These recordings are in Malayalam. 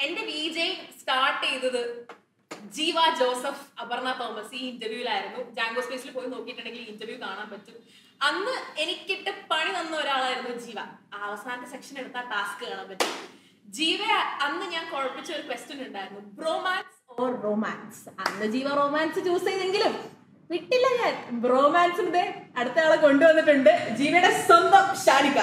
എന്റെ വിജെ സ്റ്റാർട്ട് ചെയ്തത് ജീവ ജോസഫ് അപർണ തോമസ് ഈ ഇന്റർവ്യൂലായിരുന്നു. ജാങ്കോ സ്പേസിൽ പോയി നോക്കിയിട്ടുണ്ടെങ്കിൽ ഇന്റർവ്യൂ കാണാൻ പറ്റും. അന്ന് എനിക്കിട്ട് പണി തന്ന ഒരാളായിരുന്നു ജീവ. അവസാനത്തെ സെക്ഷൻ എടുത്താൽ ടാസ്ക് കാണാൻ പറ്റും. ജീവ അന്ന് ഞാൻ കുഴപ്പിച്ച ഒരു ക്വസ്റ്റ്യൻ ഉണ്ടായിരുന്നു, ബ്രോമാൻസ് ഓർ റൊമാൻസ്. അന്ന് ജീവ റൊമാൻസ് ചൂസ് ചെയ്തെങ്കിലും വിട്ടില്ല ഞാൻ. ബ്രോമാൻസിന്റെ അടുത്ത ആളെ കൊണ്ടുവന്നിട്ടുണ്ട്, ജീവയുടെ സ്വന്തം Shanika.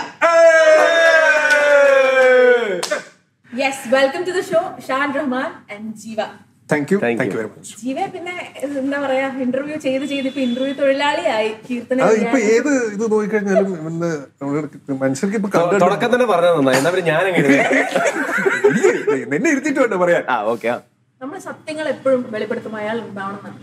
Yes, welcome to the show Shaan Rahman and Jeeva. Thank you very much. Jeeva പിന്നെ എന്താ പറയാ, ഇന്റർവ്യൂ ചെയ്ത് ഇപ്പൊ ഇന്റർവ്യൂ തൊഴിലാളിയായി. കീർത്തന ഇപ്പൊ ഏത് ഇത് നോക്കിക്കഴിഞ്ഞാലും മനുഷ്യർക്ക് ഇപ്പൊ തുടക്കം തന്നെ പറഞ്ഞാൽ ഞാൻ നിന്നെ ഇരുത്തിട്ട് വേണ്ട പറയാൻ. നമ്മള് സത്യങ്ങൾ എപ്പോഴും വെളിപ്പെടുത്തും, അയാൾ ഉണ്ടാവണമെന്നാണ്.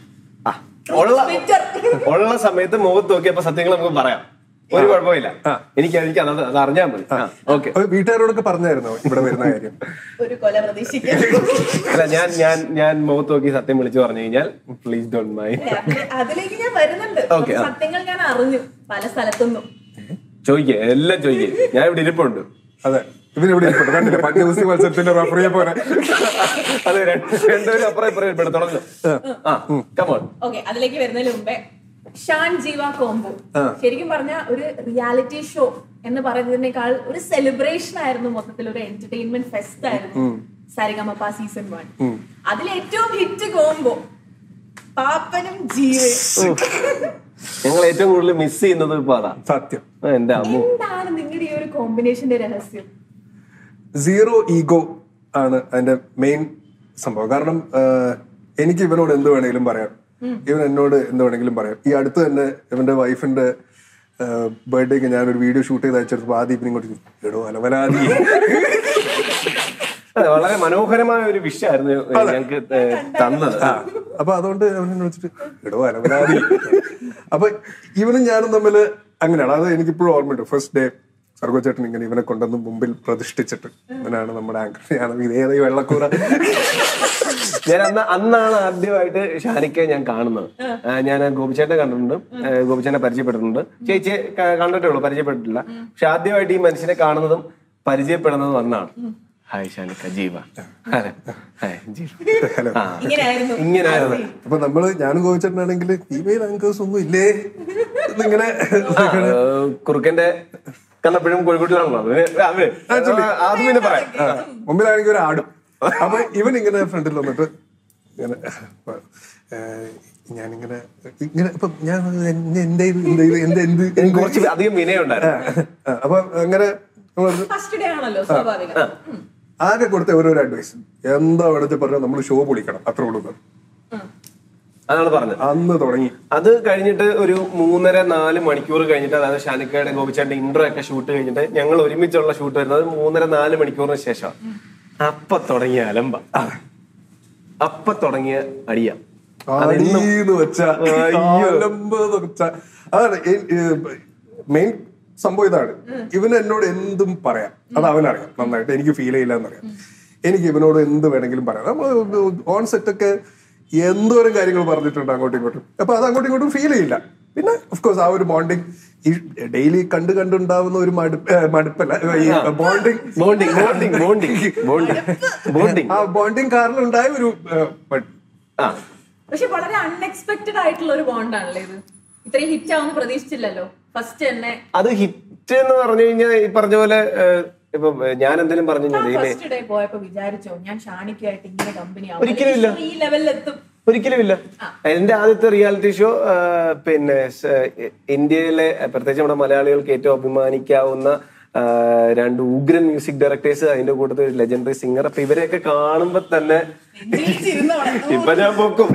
ഉള്ള സമയത്ത് മുഖത്ത് നോക്കിയപ്പോ സത്യങ്ങൾ നമുക്ക് പറയാം, ഒരു കുഴപ്പമില്ല. എനിക്ക് അത് അറിഞ്ഞാൽ മതി. ഓക്കെ, വീട്ടുകാരോടൊക്കെ പറഞ്ഞായിരുന്നു ഇവിടെ വരുന്ന കാര്യം? ഒരു കൊല പ്രതീക്ഷിക്കാം. അല്ല, ഞാൻ മുഖത്ത് നോക്കി സത്യം വിളിച്ചു പറഞ്ഞു കഴിഞ്ഞാൽ പ്ലീസ് ഡോണ്ട് മൈൻഡ്. അതിലേക്ക് ഞാൻ വരുന്നുണ്ട്. സത്യങ്ങൾ ഞാൻ അറിഞ്ഞു പല സ്ഥലത്തുനിന്നും. ചോദിക്കേ, എല്ലാം ചോദിക്കേ, ഞാൻ ഇവിടെ ഇരിപ്പുണ്ട്. അതെ, ഇവരിവിടെ ഇരിപ്പുണ്ട്. കണ്ടില്ലേ പഞ്ചഗുസ്തി മത്സരത്തിന്റെ റഫറിയെ പോലെ. അതെ, രണ്ടുപേരും അപ്പുറം ഇപ്പുറം തുടങ്ങും. ഓക്കെ, അതിലേക്ക് വരുന്നതിന് മുമ്പേ ഷാൻ ജീവ കോംബോ ശരിക്കും പറഞ്ഞ ഒരു റിയാലിറ്റി ഷോ എന്ന് പറയുന്നതിനേക്കാൾ ഒരു സെലിബ്രേഷൻ ആയിരുന്നു, മൊത്തത്തിൽ ഒരു എന്റർടൈൻമെന്റ് ഫെസ്റ്റ് ആയിരുന്നു സരിഗമപ സീസൺ 1. അതിലേറ്റവും ഹിറ്റ് കോംബോ പാപ്പനും ജീവയും. ഞങ്ങൾ ഏറ്റവും കൂടുതൽ മിസ് ചെയ്യുന്നത് ഇപ്പൊ അതാ. സത്യം. എന്താണ് നിങ്ങളുടെ ഈ ഒരു കോമ്പിനേഷന്റെ രഹസ്യം? സീറോ ഈഗോ ആണ് അതിന്റെ മെയിൻ സംഭവം. കാരണം എനിക്ക് ഇവനോട് എന്ത് വേണമെങ്കിലും പറയാം, ഇവൻ എന്നോട് എന്ത് വേണമെങ്കിലും പറയാം. ഈ അടുത്ത് തന്നെ ഇവന്റെ വൈഫിന്റെ ബർത്ത്ഡേക്ക് ഞാനൊരു വീഡിയോ ഷൂട്ട് ചെയ്ത് അയച്ചെടുത്തപ്പോൾ ആദ്യം ഇവൻ ഇങ്ങോട്ട് എടോ അലവലാതി. വളരെ മനോഹരമായ ഒരു വിഷയമായിരുന്നു ഞങ്ങൾക്ക് തന്നത്. അപ്പൊ അതുകൊണ്ട് അവനെ വിളിച്ചിട്ട് എടോ അലവലാതി. അപ്പൊ ഇവനും ഞാനും തമ്മിൽ അങ്ങനെയാണ്. അത് എനിക്കിപ്പോഴും ഓർമ്മയുണ്ട്. ഫസ്റ്റ് ഡേ സർഗോചേട്ടൻ ഇങ്ങനെ ഇവനെ കൊണ്ടുവന്ന് മുമ്പിൽ പ്രതിഷ്ഠിച്ചിട്ട് ഇവനാണ് നമ്മുടെ ആങ്കർ, ഞാൻ ഇതേതായി വെള്ളക്കൂറ. ഞാൻ അന്നാണ് ആദ്യമായിട്ട് ഷാനിക്കെ ഞാൻ കാണുന്നത്. ഞാൻ ഗോപിച്ചേട്ടനെ കണ്ടിട്ടുണ്ട്, ഗോപിച്ചേട്ടനെ പരിചയപ്പെട്ടിട്ടുണ്ട്, ചേച്ചിയെ കണ്ടിട്ടേ ഉള്ളൂ, പരിചയപ്പെട്ടിട്ടില്ല. പക്ഷെ ആദ്യമായിട്ട് ഈ മനുഷ്യനെ കാണുന്നതും പരിചയപ്പെടുന്നതും അന്നാണ്. ഹായ് ഷാനിക്ക, ജീവ. ഇങ്ങനെയായിരുന്നു. അപ്പൊ നമ്മള് ഞാനും ഗോപിച്ചേട്ടനാണെങ്കിൽ ഫീമെയിൽ ആങ്കേഴ്സ് ഒന്നും ഇല്ലേ എന്നിങ്ങനെ കുറുക്കന്റെ കണ്ടപ്പോഴും കോഴിക്കോട്ടിലാണല്ലോ ആദ്യം പിന്നെ പറയാം. മുമ്പിലാണെങ്കിൽ ഒരു ആടും. അപ്പൊ ഇവൻ ഇങ്ങനെ ഫ്രണ്ടിൽ വന്നിട്ട് ഇങ്ങനെ ഞാനിങ്ങനെ ഇങ്ങനെ ഇപ്പൊ ഞാൻ എന്റെ കുറച്ച് അധികം വിനയുണ്ടായിരുന്നു. അപ്പൊ അങ്ങനെ ആകെ കൊടുത്ത ഓരോരോ അഡ്വൈസ് എന്താ വേണമെന്ന് പറഞ്ഞാൽ നമ്മൾ ഷോ പൊളിക്കണം, അത്ര ഉള്ളൂ. അതാണ് പറഞ്ഞത്. അന്ന് തുടങ്ങി. അത് കഴിഞ്ഞിട്ട് ഒരു 3.5-4 മണിക്കൂർ കഴിഞ്ഞിട്ട്, അതായത് ഷാനിക്കയുടെ ഗോപിച്ചേട്ടന്റെ ഇൻട്രോ ഒക്കെ ഷൂട്ട് കഴിഞ്ഞിട്ട് ഞങ്ങൾ ഒരുമിച്ചുള്ള ഷൂട്ട് വരുന്നത് 3.5-4 മണിക്കൂറിന് ശേഷം. അപ്പൊ തുടങ്ങിയ അലമ്പ, അപ്പൊ തുടങ്ങിയ അടിയ. അതാണ് മെയിൻ സംഭവം. ഇതാണ്, ഇവന് എന്നോട് എന്തും പറയാം, അത് അവനറിയാം നന്നായിട്ട്. എനിക്ക് ഫീൽ ചെയ്യില്ല എന്നറിയാം. എനിക്ക് ഇവനോട് എന്ത് വേണമെങ്കിലും പറയാം. നമ്മൾ ഓൺ സെറ്റൊക്കെ എന്തോരം കാര്യങ്ങൾ പറഞ്ഞിട്ടുണ്ട് അങ്ങോട്ടും ഇങ്ങോട്ടും. അപ്പൊ അത് അങ്ങോട്ടും ഇങ്ങോട്ടും ഫീൽ ചെയ്യില്ല. പിന്നെ ഓഫ്കോഴ്സ് ആ ഒരു ബോണ്ടിങ്, ഈ ഡെയിലി കണ്ടുണ്ടാവുന്ന ഒരു മടുപ്പല്ല, ആ ബോണ്ടിങ് കാരണം ഉണ്ടായ ഒരു പക്ഷെ വളരെ അൺഎക്സ്പെക്ടഡ് ആയിട്ടുള്ള ഒരു ബോണ്ടാണല്ലേ ഇത്. ഇത്രയും ഹിറ്റ് ആവുന്ന പ്രതീക്ഷിച്ചില്ലല്ലോ ഫസ്റ്റ് തന്നെ. അത് ഹിറ്റ് എന്ന് പറഞ്ഞു കഴിഞ്ഞാൽ ഈ പറഞ്ഞ പോലെ ഇപ്പൊ ഞാൻ എന്തെങ്കിലും പറഞ്ഞു പോയപ്പോ വിചാരിച്ചോ ഞാൻ ഷാനിക്കായിട്ട് ഇങ്ങനെ കമ്പനി ഒരിക്കലുമില്ല, ഈ ലെവലിലെത്തും? ഒരിക്കലുമില്ല. എന്റെ ആദ്യത്തെ റിയാലിറ്റി ഷോ പിന്നെ ഇന്ത്യയിലെ പ്രത്യേകിച്ച് നമ്മുടെ മലയാളികൾക്ക് ഏറ്റവും അഭിമാനിക്കാവുന്ന 2 ഉഗ്രൻ മ്യൂസിക് ഡയറക്ടേഴ്സ്, അതിന്റെ കൂട്ടത്തിൽ ലെജൻഡറി സിംഗർ. അപ്പൊ ഇവരെയൊക്കെ കാണുമ്പോ തന്നെ ഇപ്പൊ ഞാൻ പൊക്കും.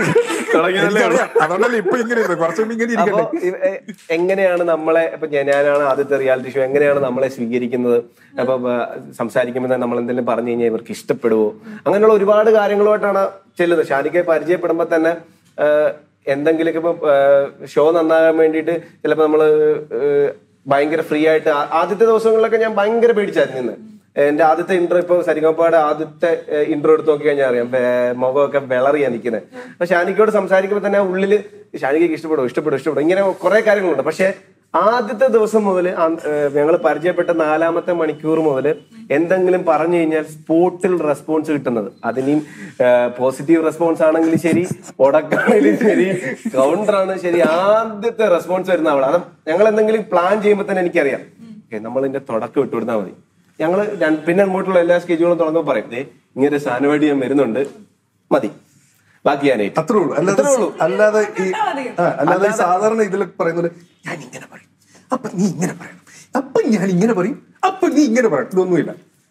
എങ്ങനെയാണ് നമ്മളെ, ഇപ്പൊ ഞാനാണ് ആദ്യത്തെ റിയാലിറ്റി ഷോ, എങ്ങനെയാണ് നമ്മളെ സ്വീകരിക്കുന്നത്, അപ്പൊ സംസാരിക്കുമ്പോൾ നമ്മൾ എന്തെങ്കിലും പറഞ്ഞു കഴിഞ്ഞാൽ ഇവർക്ക് ഇഷ്ടപ്പെടുവോ, അങ്ങനെയുള്ള ഒരുപാട് കാര്യങ്ങളുമായിട്ടാണ് ചെല്ലുന്നത്. ഷാനിക്കയെ പരിചയപ്പെടുമ്പോ തന്നെ എന്തെങ്കിലുമൊക്കെ ഇപ്പൊ ഷോ നന്നാകാൻ വേണ്ടിയിട്ട് ചിലപ്പോ നമ്മള് ഭയങ്കര ഫ്രീ ആയിട്ട്, ആദ്യത്തെ ദിവസങ്ങളിലൊക്കെ ഞാൻ ഭയങ്കര പേടിച്ചായിരുന്നു. എന്റെ ആദ്യത്തെ ഇൻട്രോ, ഇപ്പൊ സരിഗമപയുടെ ആദ്യത്തെ ഇൻട്രോ എടുത്ത് നോക്കി കഴിഞ്ഞാൽ അറിയാം, മുഖമൊക്കെ വിളറിയാ നിൽക്കുന്നത്. അപ്പൊ ഷാനിക്കയോട് സംസാരിക്കുമ്പോൾ തന്നെ ഉള്ളില് ഷാനിക്കയ്ക്ക് ഇഷ്ടപ്പെടും ഇങ്ങനെ കുറെ കാര്യങ്ങളുണ്ട്. പക്ഷെ ആദ്യത്തെ ദിവസം മുതൽ ഞങ്ങൾ പരിചയപ്പെട്ട 4ാമത്തെ മണിക്കൂർ മുതൽ എന്തെങ്കിലും പറഞ്ഞു കഴിഞ്ഞാൽ സ്പോട്ടിൽ റെസ്പോൺസ് കിട്ടുന്നത്. അതിനും പോസിറ്റീവ് റെസ്പോൺസ് ആണെങ്കിലും ശരി, ഉടക്കാണെങ്കിലും ശരി, കൗണ്ടറാണ് ശരി, ആദ്യത്തെ റെസ്പോൺസ് വരുന്ന അവൾ. അത് ഞങ്ങൾ എന്തെങ്കിലും പ്ലാൻ ചെയ്യുമ്പോൾ തന്നെ എനിക്കറിയാം നമ്മൾ ഇതിന്റെ തുടക്കം ഇട്ടുകൊടുത്താൽ മതി. ഞങ്ങൾ പിന്നെ അങ്ങോട്ടുള്ള എല്ലാ സ്കെഡ്യൂളും തുറന്നപ്പോൾ പറയും ഇങ്ങനെ സാധനമായിട്ട് ഞാൻ വരുന്നുണ്ട്, മതി, ബാക്കി ഞാൻ അത്രേ ഉള്ളൂ. അല്ലാതെ അല്ലാതെ സാധാരണ ഇതിലൊക്കെ പറയുന്നത് ഞാൻ ഇങ്ങനെ പറയും, അപ്പൊ നീ ഇങ്ങനെ പറയണം, അപ്പൊ ഞാൻ ഇങ്ങനെ പറയും, അപ്പൊ നീ ഇങ്ങനെ പറയും, ഇതൊന്നുമില്ല.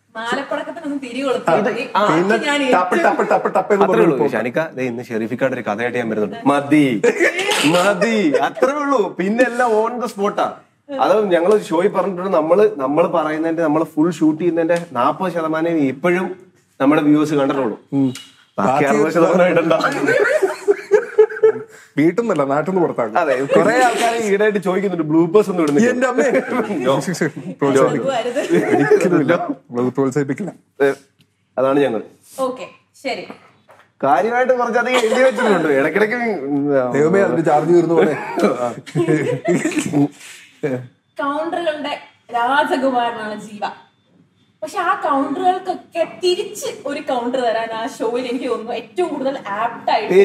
ഷാനിക്ക ഇന്ന് ഷെരീഫിക്കാട് ഒരു കഥയായിട്ട് ഞാൻ വരുന്നുണ്ട്, മതി മതി, അത്രേ ഉള്ളൂ. പിന്നെ എല്ലാം ഓൺ ദ സ്പോട്ടാ. അത് ഞങ്ങൾ ഷോയിൽ പറഞ്ഞിട്ടുണ്ട്, നമ്മൾ പറയുന്നതിന്റെ നമ്മൾ ഫുൾ ഷൂട്ട് ചെയ്യുന്നതിന്റെ 40% ഇപ്പോഴും നമ്മുടെ വ്യൂവേഴ്സ് കണ്ടിട്ടുള്ളൂ. ബാക്കി 60% ഇടണ്ട. വീട്ടിൽ നിന്നല്ല, നാട്ടിൽ നിന്ന് പുറത്താക്കും. അതെ, കുറെ ആൾക്കാർ ഈടായിട്ട് ചോദിക്കുന്നുണ്ട് ബ്ലൂപ്പേഴ്സ് ഒന്നും ഇടുന്നില്ല. എന്റെ അമ്മേ പ്രോത്സാഹിപ്പിക്കില്ല. അതാണ് ഞങ്ങൾ ശരി കാര്യമായിട്ട് കുറച്ചധികം എഴുതി വെച്ചിട്ടുണ്ട്. ഇടയ്ക്കിടയ്ക്ക് ദൈവമേ അതിന്റെ ചാർജ് തീർന്നു പോലെ. കൗണ്ടറുകളുടെ രാജകുമാരനാണ് ജീവ. പക്ഷെ ആ കൗണ്ടറുകൾക്കൊക്കെ തിരിച്ച് ഒരു കൗണ്ടർ തരാൻ ആ ഷോയിൽ എനിക്ക് തോന്നുന്നു ഏറ്റവും കൂടുതൽ ആപ്റ്റ് ആയിട്ട്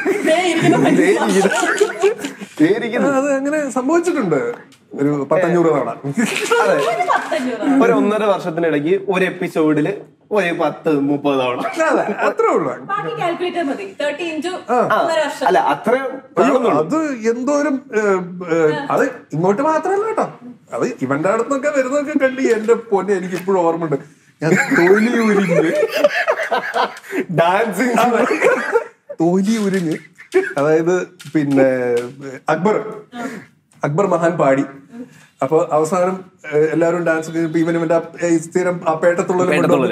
അത് അങ്ങനെ സംഭവിച്ചിട്ടുണ്ട് ഒരു 500 തവണ. ഒരു 1.5 വർഷത്തിനിടയ്ക്ക് ഒരു എപ്പിസോഡില് ഒരു 10-30 തവണ. അത്രേ ഉള്ളൂ. അല്ല അത്രയും അത് എന്തോരം. അത് ഇങ്ങോട്ട് മാത്രമല്ല കേട്ടോ, അത് ഇവന്റെ അടുത്തൊക്കെ വരുന്നതൊക്കെ കണ്ട് എന്റെ പൊന്നെ എനിക്ക് ഇപ്പോഴും ഓർമ്മയുണ്ട്. ഞാൻ തൊലി ഉരിഞ്ഞ് അതായത് പിന്നെ അക്ബർ മഹാൻ പാടി. അപ്പൊ അവസാനം എല്ലാവരും ഡാൻസ് ഇവന്റെ സ്ഥിരം ആ പേട്ടത്തുള്ളൽ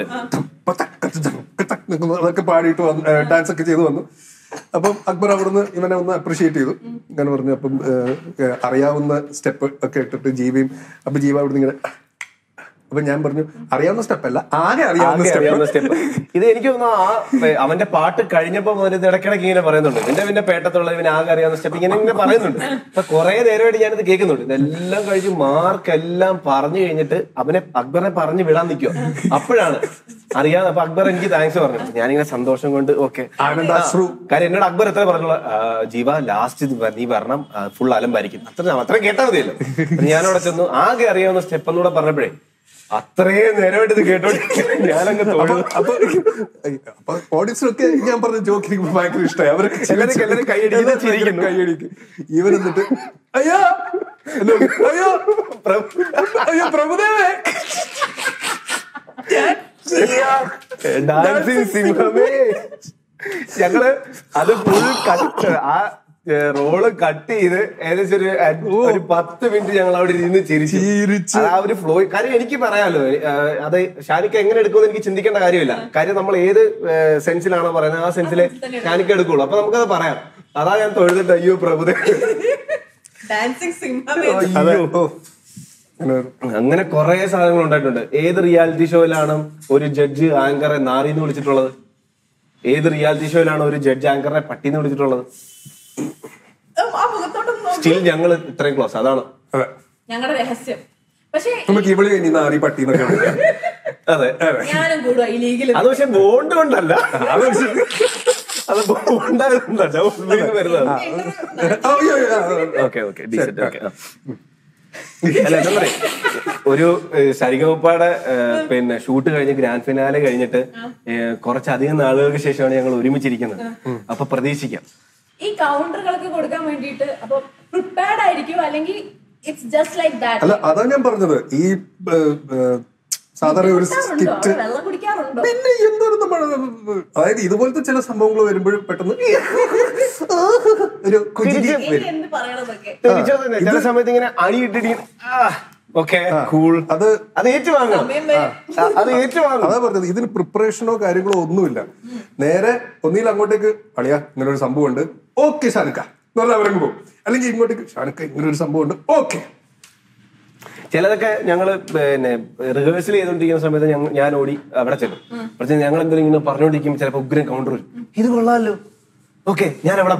അതൊക്കെ പാടിയിട്ട് ഡാൻസ് ഒക്കെ ചെയ്ത് വന്നു. അപ്പം അക്ബർ അവിടുന്ന് ഇവനെ ഒന്ന് അപ്രീഷിയേറ്റ് ചെയ്തു. ഇങ്ങനെ പറഞ്ഞു. അപ്പം അറിയാവുന്ന സ്റ്റെപ്പ് ഒക്കെ ഇട്ടിട്ട് ജീവയും, അപ്പൊ ജീവ അവിടുന്ന് ഇങ്ങനെ. അപ്പൊ ഞാൻ പറഞ്ഞു അറിയാവുന്ന സ്റ്റെപ്പ് അല്ല, ആകെ അറിയാവുന്ന സ്റ്റെപ്പ്. ഇത് എനിക്ക് തോന്നുന്നു അവന്റെ പാട്ട് കഴിഞ്ഞപ്പോ മുതൽ ഇത് ഇടയ്ക്കിടയ്ക്ക് ഇങ്ങനെ പറയുന്നുണ്ട്, ഇവന്റെ പേട്ടത്തുള്ള ഇവന് ആകെ അറിയാവുന്ന സ്റ്റെപ്പ് ഇങ്ങനെ പറയുന്നുണ്ട്. അപ്പൊ കുറെ നേരമായിട്ട് ഞാനിത് കേൾക്കുന്നുണ്ട്. ഇതെല്ലാം കഴിച്ച് മാർക്കെല്ലാം പറഞ്ഞു കഴിഞ്ഞിട്ട് അക്ബറിനെ പറഞ്ഞു വിടാൻ നിൽക്കുക. അപ്പോഴാണ് അറിയാതെ. അപ്പൊ അക്ബർ എനിക്ക് താങ്ക്സ് പറഞ്ഞു. ഞാനിങ്ങനെ സന്തോഷം കൊണ്ട് ഓക്കെ. കാര്യം എന്നോട് അക്ബർ എത്ര പറഞ്ഞുള്ള ജീവ ലാസ്റ്റ് നീ വരണം, ഫുൾ അലമ്പായിരിക്കും, അത്ര കേട്ടാൽ മതിയല്ലോ. ഞാനവിടെ ചെന്നു ആകെ അറിയാവുന്ന സ്റ്റെപ്പ് എന്നൂടെ പറഞ്ഞപ്പോഴേ അത്രയും നേരമായിട്ട് ഇത് കേട്ടോണ്ട് ഞാനങ്ങ് അപ്പൊ ഓഡിയൻസിനൊക്കെ ഞാൻ പറഞ്ഞ ജോക്ക് എനിക്ക് ഭയങ്കര ഇഷ്ടമായി. അവരൊക്കെ കൈയടിക്കും. ഇവൻ എന്നിട്ട് അയ്യോ അയ്യോ അയ്യോ പ്രഭുദേവേ ഡാൻസിങ് സിംഹമേ. ഞങ്ങള് അത് ഫുൾ കട്ട് ആ റോള് കട്ട് ചെയ്ത് ഏകദേശം ഒരു 10 മിനിറ്റ് ഞങ്ങൾ അവിടെ ഇരുന്ന് ചിരിച്ച് ആ ഒരു ഫ്ലോ. കാര്യം എനിക്ക് പറയാലോ, അത് ഷാനിക്ക എങ്ങനെ എടുക്കുമെന്ന് എനിക്ക് ചിന്തിക്കേണ്ട കാര്യമില്ല. കാര്യം നമ്മൾ ഏത് സെൻസിലാണോ പറയുന്നത് ആ സെൻസിലെ ഷാനിക്ക എടുക്കുള്ളൂ. അപ്പൊ നമുക്കത് പറയാം. അതാ ഞാൻ തൊഴുതിട്ട് അയ്യോ പ്രഭുദേവ. അങ്ങനെ കുറെ സാധനങ്ങൾ ഉണ്ടായിട്ടുണ്ട്. ഏത് റിയാലിറ്റി ഷോയിലാണ് ഒരു ജഡ്ജ് ആങ്കറെ നാറിന്ന് വിളിച്ചിട്ടുള്ളത്? ഏത് റിയാലിറ്റി ഷോയിലാണ് ഒരു ജഡ്ജ് ആങ്കറിനെ പട്ടിന്ന് വിളിച്ചിട്ടുള്ളത്? സ്റ്റിൽ ഞങ്ങൾ ഇത്രയും ക്ലോസ്. അതാണ് ഞങ്ങളുടെ രഹസ്യം. പക്ഷേ അതെ, അത് പക്ഷെ ബോണ്ട് കൊണ്ടല്ല, അത് ബോണ്ടായതുകൊണ്ടല്ല വരുന്നത്. Okay okay decent. ഓക്കെ അല്ല എന്താ പറയാ, ഒരു സരിഗമപ്പയുടെ പിന്നെ ഷൂട്ട് കഴിഞ്ഞ് ഗ്രാൻഡ് ഫിനാലെ കഴിഞ്ഞിട്ട് കുറച്ചധികം നാളുകൾക്ക് ശേഷമാണ് ഞങ്ങൾ ഒരുമിച്ചിരിക്കുന്നത്. അപ്പൊ പ്രതീക്ഷിക്കാം ഈ കൗണ്ടറുകളൊക്കെ കൊടുക്കാൻ വേണ്ടിയിട്ട് അപ്പൊ പ്രിപ്പയർഡ് ആയിരിക്കും, അല്ലെങ്കിൽ ഇറ്റ്സ് ജസ്റ്റ് ലൈക്ക് ദാറ്റ്? അല്ല, അതാ ഞാൻ പറഞ്ഞത്. ഈ സാധാരണ ഒരു സ്കിറ്റ് പിന്നെ എന്തോരം അതായത് ഇതുപോലത്തെ ചില സംഭവങ്ങൾ വരുമ്പോഴും പെട്ടെന്ന് ഒരു ചില സമയത്ത് ഇങ്ങനെ അണിയിട്ടിട്ട് ഓക്കെ കൂൾ, അത് ഏറ്റുവാങ്ങണം. അതാ പറഞ്ഞത്. ഇതിന് പ്രിപ്പറേഷനോ കാര്യങ്ങളോ ഒന്നുമില്ല. നേരെ ഒന്നിയിൽ അങ്ങോട്ടേക്ക് അളിയാ ഇങ്ങനെ ഒരു സംഭവം ഉണ്ട്, ഓക്കെ ഷാനിക്ക എന്ന് പറഞ്ഞാൽ അവരങ്ങ് പോകും. അല്ലെങ്കിൽ ഇങ്ങോട്ടേക്ക് ഷാനിക്ക ഇങ്ങനെ ഒരു സംഭവം ഉണ്ട്, ഓക്കെ. ചിലതൊക്കെ ഞങ്ങള് പിന്നെ റിഹേഴ്സൽ ചെയ്തോണ്ടിരിക്കുന്ന സമയത്ത് ഞാൻ ഓടി അവിടെ ചെല്ലും. പക്ഷേ ഞങ്ങൾ എന്തെങ്കിലും ഇങ്ങനെ പറഞ്ഞോണ്ടിരിക്കും, ചിലപ്പോൾ ഉഗ്രം കൗണ്ടർ വരും. ഇത് കൊള്ളാമല്ലോ, ഓക്കെ ഞാൻ അവിടെ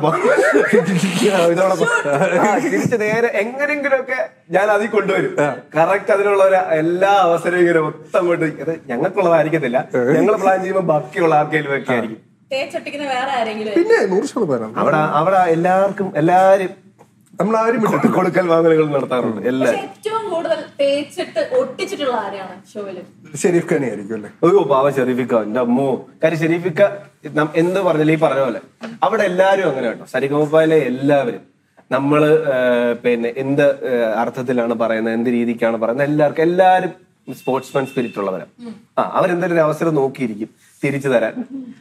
തിരിച്ച് നേരെ എങ്ങനെങ്കിലും ഒക്കെ ഞാൻ അതിൽ കൊണ്ടുവരും. കറക്റ്റ് അതിനുള്ള ഒരു എല്ലാ അവസരവും ഇങ്ങനെ മൊത്തം കൊണ്ട് അത് ഞങ്ങൾക്കുള്ളതായിരിക്കത്തില്ല. ഞങ്ങൾ പ്ലാൻ ചെയ്യുമ്പോൾ ബാക്കിയുള്ള ആർക്കെങ്കിലും ഒക്കെ ആയിരിക്കും. പിന്നെ 100% അവിടെ എല്ലാരും നമ്മളാരും കൊടുക്കൽ വാങ്ങലുകൾ നടത്താറുണ്ട്. ഏറ്റവും കൂടുതൽ തേച്ചിട്ട് ഒട്ടിച്ചിട്ടുള്ള ആരെയാണ് ഷോയില്? ഷെരീഫ് ഖാനി ആയിരിക്കും അല്ലേ? ഒരു പാവ ഷെരീഫിക്ക, എന്റെ അമ്മോ. കാര്യം ഷെരീഫിക്ക എന്ത് പറഞ്ഞാലും ഈ പറഞ്ഞ പോലെ അവിടെ എല്ലാരും അങ്ങനെ കേട്ടോ. സരിഗമപയിലെ എല്ലാവരും നമ്മള് പിന്നെ എന്ത് അർത്ഥത്തിലാണ് പറയുന്നത്, എന്ത് രീതിക്കാണ് പറയുന്നത്, എല്ലാരും സ്പോർട്സ്മാൻ സ്പിരിറ്റ് ഉള്ളവരാ. അവരെന്തെങ്കിലും ഒരു അവസരം നോക്കിയിരിക്കും തിരിച്ചു തരാൻ.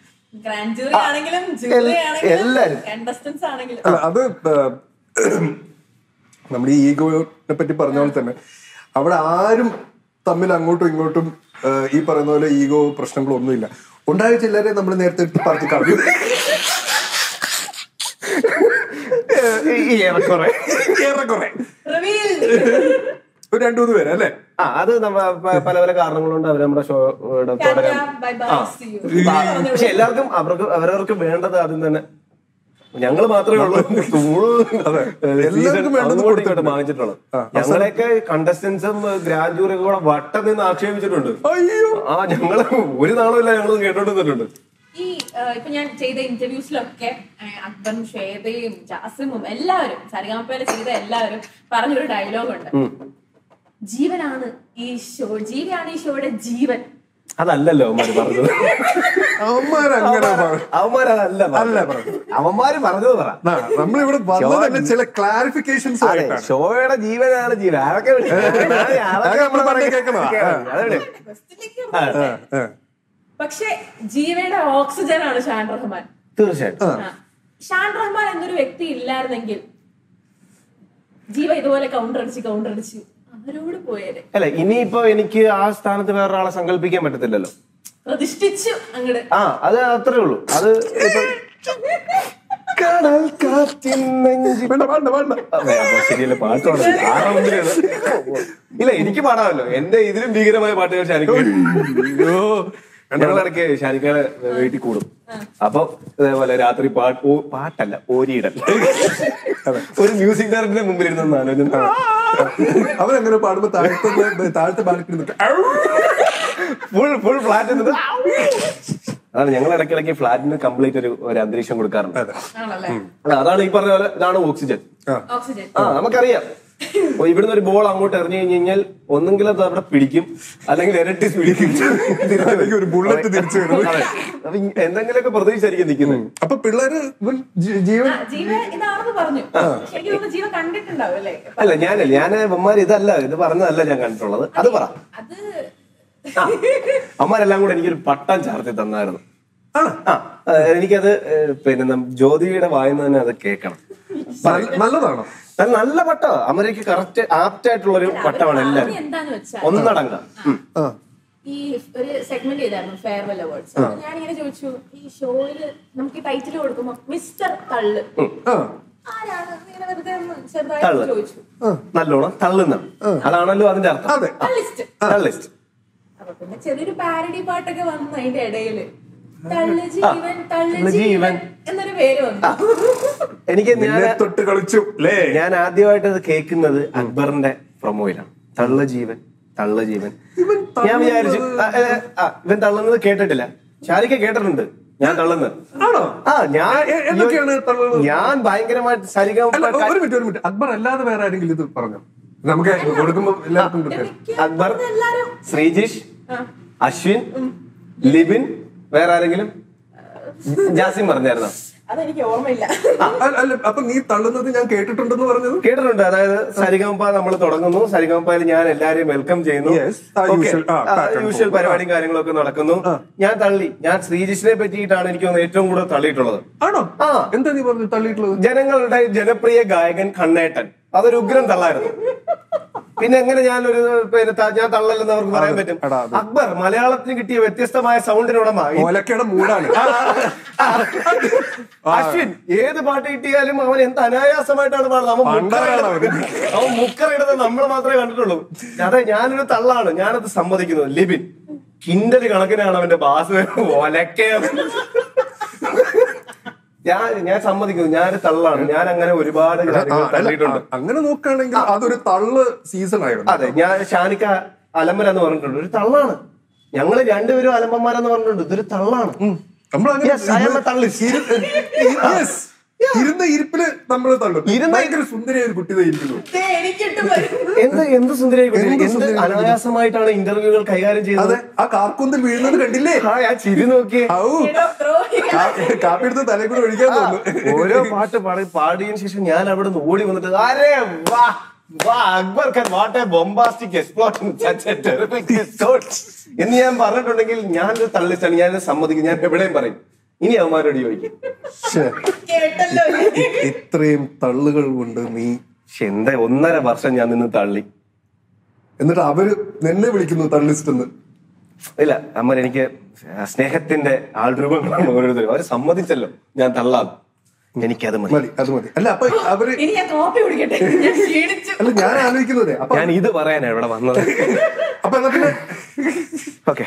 എല്ലാരും അല്ല അത് നമ്മുടെ ഈ ഈഗോനെ പറ്റി പറഞ്ഞ പോലെ തന്നെ അവിടെ ആരും തമ്മിൽ അങ്ങോട്ടും ഇങ്ങോട്ടും ഈ പറയുന്ന പോലെ ഈഗോ പ്രശ്നങ്ങളൊന്നുമില്ല. ഉണ്ടായ ചിലരെ നമ്മൾ നേരത്തെ പറഞ്ഞ് കളഞ്ഞു. ഏറെക്കുറെ ഒരു 2-3 പേര് അല്ലേ? അത് പല പല കാരണങ്ങളുണ്ട്. അവർ നമ്മുടെ ഷോയുടെ പക്ഷെ എല്ലാവർക്കും അവരവർക്ക് വേണ്ടത് ആദ്യം തന്നെ ഞങ്ങൾ മാത്രമേ ഉള്ളൂ വാങ്ങിച്ചിട്ടുള്ളത്. ഞങ്ങളെയൊക്കെ കണ്ടസ്റ്റൻസും ഗ്രാൻഡ് ജൂറിയൊക്കെ കൂടെ വട്ടം നിന്ന് ആക്ഷേപിച്ചിട്ടുണ്ട്. ഞങ്ങള് ഒരു നാളുമില്ല ഞങ്ങൾ കേട്ടോണ്ടിട്ടുണ്ട്. ഈ ഇപ്പൊ ഞാൻ ചെയ്ത ഇന്റർവ്യൂസിലൊക്കെ അക്ബറും ശ്വേതയും ജാസിമും എല്ലാവരും സരിഗമപയിലെ ചെയ്ത എല്ലാവരും പറഞ്ഞൊരു ഡയലോഗുണ്ട്, ജീവനാണ് ഈ ഷോ, ജീവിയാണ് ഈ ഷോയുടെ ജീവൻ. അതല്ലല്ലോ അവന്മാര് പറഞ്ഞത്. അവന്മാര് പറഞ്ഞത് പറ. നമ്മളിവിടെ ചില ക്ലാരിഫിക്കേഷൻസ് ഷോയുടെ ജീവനാണ് ജീവൻ. അതൊക്കെ പക്ഷെ ജീവയുടെ ഓക്സിജൻ ആണ് ഷാൻ റഹ്മാൻ. തീർച്ചയായിട്ടും ഷാൻ റഹ്മാൻ എന്നൊരു വ്യക്തി ഇല്ലായിരുന്നെങ്കിൽ ജീവ ഇതുപോലെ കൗണ്ടറടിച്ച് അവരോട് പോയേരെ. അല്ല ഇനിയിപ്പോ എനിക്ക് ആ സ്ഥാനത്ത് വേറൊരാളെ സങ്കല്പിക്കാൻ പറ്റത്തില്ലല്ലോ. പ്രതിഷ്ഠിച്ചു അങ്ങട്. അത് അത്രേ ഉള്ളൂ. അത് ശരിയല്ല പാട്ട് ഇല്ല എനിക്ക് പാടാമല്ലോ. എന്റെ ഇതിലും ഭീകരമായ പാട്ടുകൾ ഞങ്ങളിടയ്ക്ക് ഷാനിക്കയുടെ വീട്ടിൽ കൂടും. അപ്പൊ ഇതേപോലെ രാത്രി പാട്ടല്ല ഓരിയിടൽ ഒരു മ്യൂസിക് ഡയറക്ടറിന്റെ മുമ്പിൽ ഇരുന്ന് ആലോചന അവരങ്ങനെ പാടുമ്പോ താഴത്തെ ബാൽക്കണി ഫുൾ ഫ്ലാറ്റ് അതാണ് ഞങ്ങൾ ഇടയ്ക്കിടയ്ക്ക് ഫ്ലാറ്റിന് കംപ്ലീറ്റ് ഒരു അന്തരീക്ഷം കൊടുക്കാറുണ്ട്. അതാണ് ഈ പറഞ്ഞ പോലെ ഇതാണ് ഓക്സിജൻ. നമുക്കറിയാം ഇവിടുന്ന് ഒരു ബോൾ അങ്ങോട്ട് എറിഞ്ഞു കഴിഞ്ഞാൽ ഒന്നെങ്കിൽ അത് അവിടെ പിടിക്കും, അല്ലെങ്കിൽ ഇരട്ടി പിടിക്കും, ഒരു ബുള്ളറ്റ് തിരിച്ചു വരും. എന്തെങ്കിലുമൊക്കെ പ്രതീക്ഷിച്ചായിരിക്കും നിൽക്കുന്നത്. അപ്പൊ പിള്ളേര് അല്ല ഞാൻ അമ്മമാർ ഇതല്ല ഇത് പറഞ്ഞതല്ല ഞാൻ കണ്ടിട്ടുള്ളത്. അത് പറ. അമ്മമാരെല്ലാം കൂടെ എനിക്കൊരു പട്ടം ചാർത്തി തന്നായിരുന്നു. എനിക്കത് പിന്നെ ജ്യോതിയുടെ വായന തന്നെ അത് കേൾക്കണം. നല്ലതാണോ? നല്ല പട്ട അമരയ്ക്ക് കറക്റ്റ് ആപ്റ്റ് ആയിട്ടുള്ളൊരു പട്ടമാണ് എല്ലാവരും ഒന്നടങ്ക. ഈ ഒരു സെഗ്മെന്റ് ചെയ്തായിരുന്നു ഫെയർവെൽ അവാർഡ്സ്. ഞാനിങ്ങനെ ചോദിച്ചു, ഈ ഷോയില് നമുക്ക് ടൈറ്റിൽ കൊടുക്കുമ്പോ മിസ്റ്റർ തള്ള് ആരാണ് ഇങ്ങനെ വെറുതെ ചെറുതായിട്ട് ചോദിച്ചു. നല്ലോണം തള്ളുന്ന അതാണല്ലോ അതിന്റെ അർത്ഥം. തള്ളിസ്റ്റ്. അപ്പൊ പിന്നെ ചെറിയൊരു പാരഡി പാട്ടൊക്കെ വന്നു അതിന്റെ ഇടയില്. തള്ള് ജീവൻ എന്നൊരു പേര് വന്നു. എനിക്ക് ഞാൻ ആദ്യമായിട്ട് അത് കേൾക്കുന്നത് അക്ബറിന്റെ പ്രൊമോയിലാണ്. തള്ള ജീവൻ. ഞാൻ വിചാരിച്ചു ഇവൻ തള്ളുന്നത് കേട്ടിട്ടില്ല. ഷാരിക്ക കേട്ടിട്ടുണ്ട് ഞാൻ തള്ളുന്നത്. ഞാൻ ഭയങ്കരമായിട്ട് അക്ബർ അല്ലാതെ വേറെ ആരെങ്കിലും ഇത് പറഞ്ഞു നമുക്ക് കൊടുക്കുമ്പോ എല്ലാവർക്കും അക്ബർ, ശ്രീജിഷ്, അശ്വിൻ, ലിബിൻ, വേറെ ആരെങ്കിലും ജാസിം പറഞ്ഞായിരുന്നോ? അതെനിക്ക് ഓർമ്മയില്ല. അപ്പൊ നീ തള്ളുന്നത് ഞാൻ കേട്ടിട്ടുണ്ടെന്ന് പറഞ്ഞത് കേട്ടിട്ടുണ്ട്. അതായത് സരിഗമപ നമ്മൾ തുടങ്ങുന്നു, സരിഗമപയിൽ ഞാൻ എല്ലാരെയും വെൽക്കം ചെയ്യുന്നു, യൂഷ്വൽ പരിപാടിയും കാര്യങ്ങളൊക്കെ നടക്കുന്നു. ഞാൻ ശ്രീജിഷിനെ പറ്റിയിട്ടാണ് എനിക്ക് ഏറ്റവും കൂടുതൽ തള്ളിയിട്ടുള്ളത്. ആണോ? എന്താ നീ പറഞ്ഞു തള്ളിയിട്ടുള്ളത്? ജനങ്ങളുടെ ജനപ്രിയ ഗായകൻ കണ്ണേട്ടൻ. അതൊരു ഉഗ്രം തള്ളായിരുന്നു. പിന്നെ എങ്ങനെ ഞാൻ തള്ളല്ലെന്ന് അവർക്ക് പറയാൻ പറ്റും? അക്ബർ മലയാളത്തിന് കിട്ടിയ വ്യത്യസ്തമായ സൗണ്ടിനുടമ. മൂടാണ്. അശ്വിൻ ഏത് പാട്ട് കിട്ടിയാലും അവൻ എന്ത് അനായാസമായിട്ടാണ് പാടുന്നത്. അവൻ മുക്കറിടുന്നത് നമ്മൾ മാത്രമേ കണ്ടിട്ടുള്ളൂ. അതെ ഞാനൊരു തള്ളാണ്, ഞാനത് സമ്മതിക്കുന്നത്. ലിബിൻ കിൻഡല് കണക്കിനാണ് അവന്റെ ബാസ്. ഒലക്കയാണ്. ഞാൻ സമ്മതിക്കുന്നു, ഞാനൊരു തള്ളാണ്. ഞാൻ അങ്ങനെ ഒരുപാട് കാര്യങ്ങൾ തള്ളിയിട്ടുണ്ട്. അങ്ങനെ നോക്കുകയാണെങ്കിൽ അതൊരു തള്ള് സീസൺ ആയിരുന്നു. അതെ, ഞാൻ ഷാനിക്ക അലമ്പര എന്ന് പറഞ്ഞിട്ടുണ്ട്, ഒരു തള്ളാണ്. ഞങ്ങള് രണ്ടുപേരും അലമ്പന്മാരെന്ന് പറഞ്ഞിട്ടുണ്ട്, ഇതൊരു തള്ളാണ്. ഇരുന്ന ഇരിപ്പില് നമ്മള് തള്ളും. ഭയങ്കര സുന്ദരിയായ ഒരു കുട്ടി ഇരിക്കുന്നു. എന്ത് സുന്ദരിയായി അനായാസമായിട്ടാണ് ഇന്റർവ്യൂകൾ കൈകാര്യം ചെയ്യുന്നത്. ആ കാർക്കുന്തിൽ വീഴുന്നത് കണ്ടില്ലേ? ആ ചിരി നോക്കിയേ. കാപ്പി എടുത്ത് തലയിൽ കൂടെ ഒഴിക്കാൻ തോന്നുന്നു. ഓരോ പാട്ട് പാടിയതിനു ശേഷം ഞാൻ അവിടെ നിന്ന് ഓടി വന്നിട്ട് അരേ വാ Akbar Khan what a bombastic explosion എന്ന് ഞാൻ പറഞ്ഞിട്ടുണ്ടെങ്കിൽ ഞാനൊരു തള്ളിച്ചാണ്, ഞാനത് സമ്മതിക്കും, ഞാൻ എവിടെയും പറയും. ഇനി അവന്മാരോട് ചോദിക്കും, ഇത്രയും തള്ളുകൾ കൊണ്ട് നീ എന്താ 1.5 വർഷം ഞാൻ നിന്ന് തള്ളി, എന്നിട്ട് അവര് നിന്നെ വിളിക്കുന്നു തള്ളിസ്റ്റെന്ന്. ഇല്ല അമ്മ, എനിക്ക് സ്നേഹത്തിന്റെ ആൾരൂപങ്ങളാണ് ഓരോരുത്തരും. അവര് സമ്മതിച്ചല്ലോ ഞാൻ തള്ളാം, എനിക്കത് മതി. അത് മതി. അല്ല അപ്പൊ അവര് അല്ല, ഞാൻ ആലോചിക്കുന്നതേ, അപ്പൊ ഞാൻ ഇത് പറയാനാ ഇവിടെ വന്നത്. അപ്പൊ എന്നാ ഓക്കെ,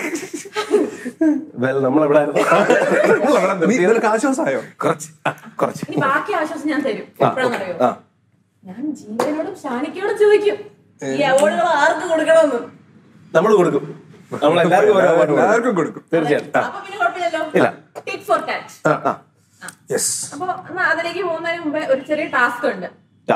നമ്മളെവിടെ ആശ്വാസമായോ? കുറച്ച് ബാക്കി ആശ്വാസം ഞാൻ തരും. എപ്പോഴാണെന്നറിയോ? ഞാൻ ജീവനോടും ഷാനിക്കയോടും ചോദിക്കും ഈ അവാർഡുകൾ ആർക്ക് കൊടുക്കണമെന്ന്. നമ്മൾ കൊടുക്കും, എല്ലാവർക്കും കൊടുക്കും തീർച്ചയായിട്ടും. അപ്പൊ പിന്നെ കുഴപ്പമില്ലല്ലോ. Tit for tat. അപ്പൊ അതിലേക്ക് പോകുന്നതിന് മുമ്പേ ഒരു ചെറിയ ടാസ്ക് ഉണ്ട്.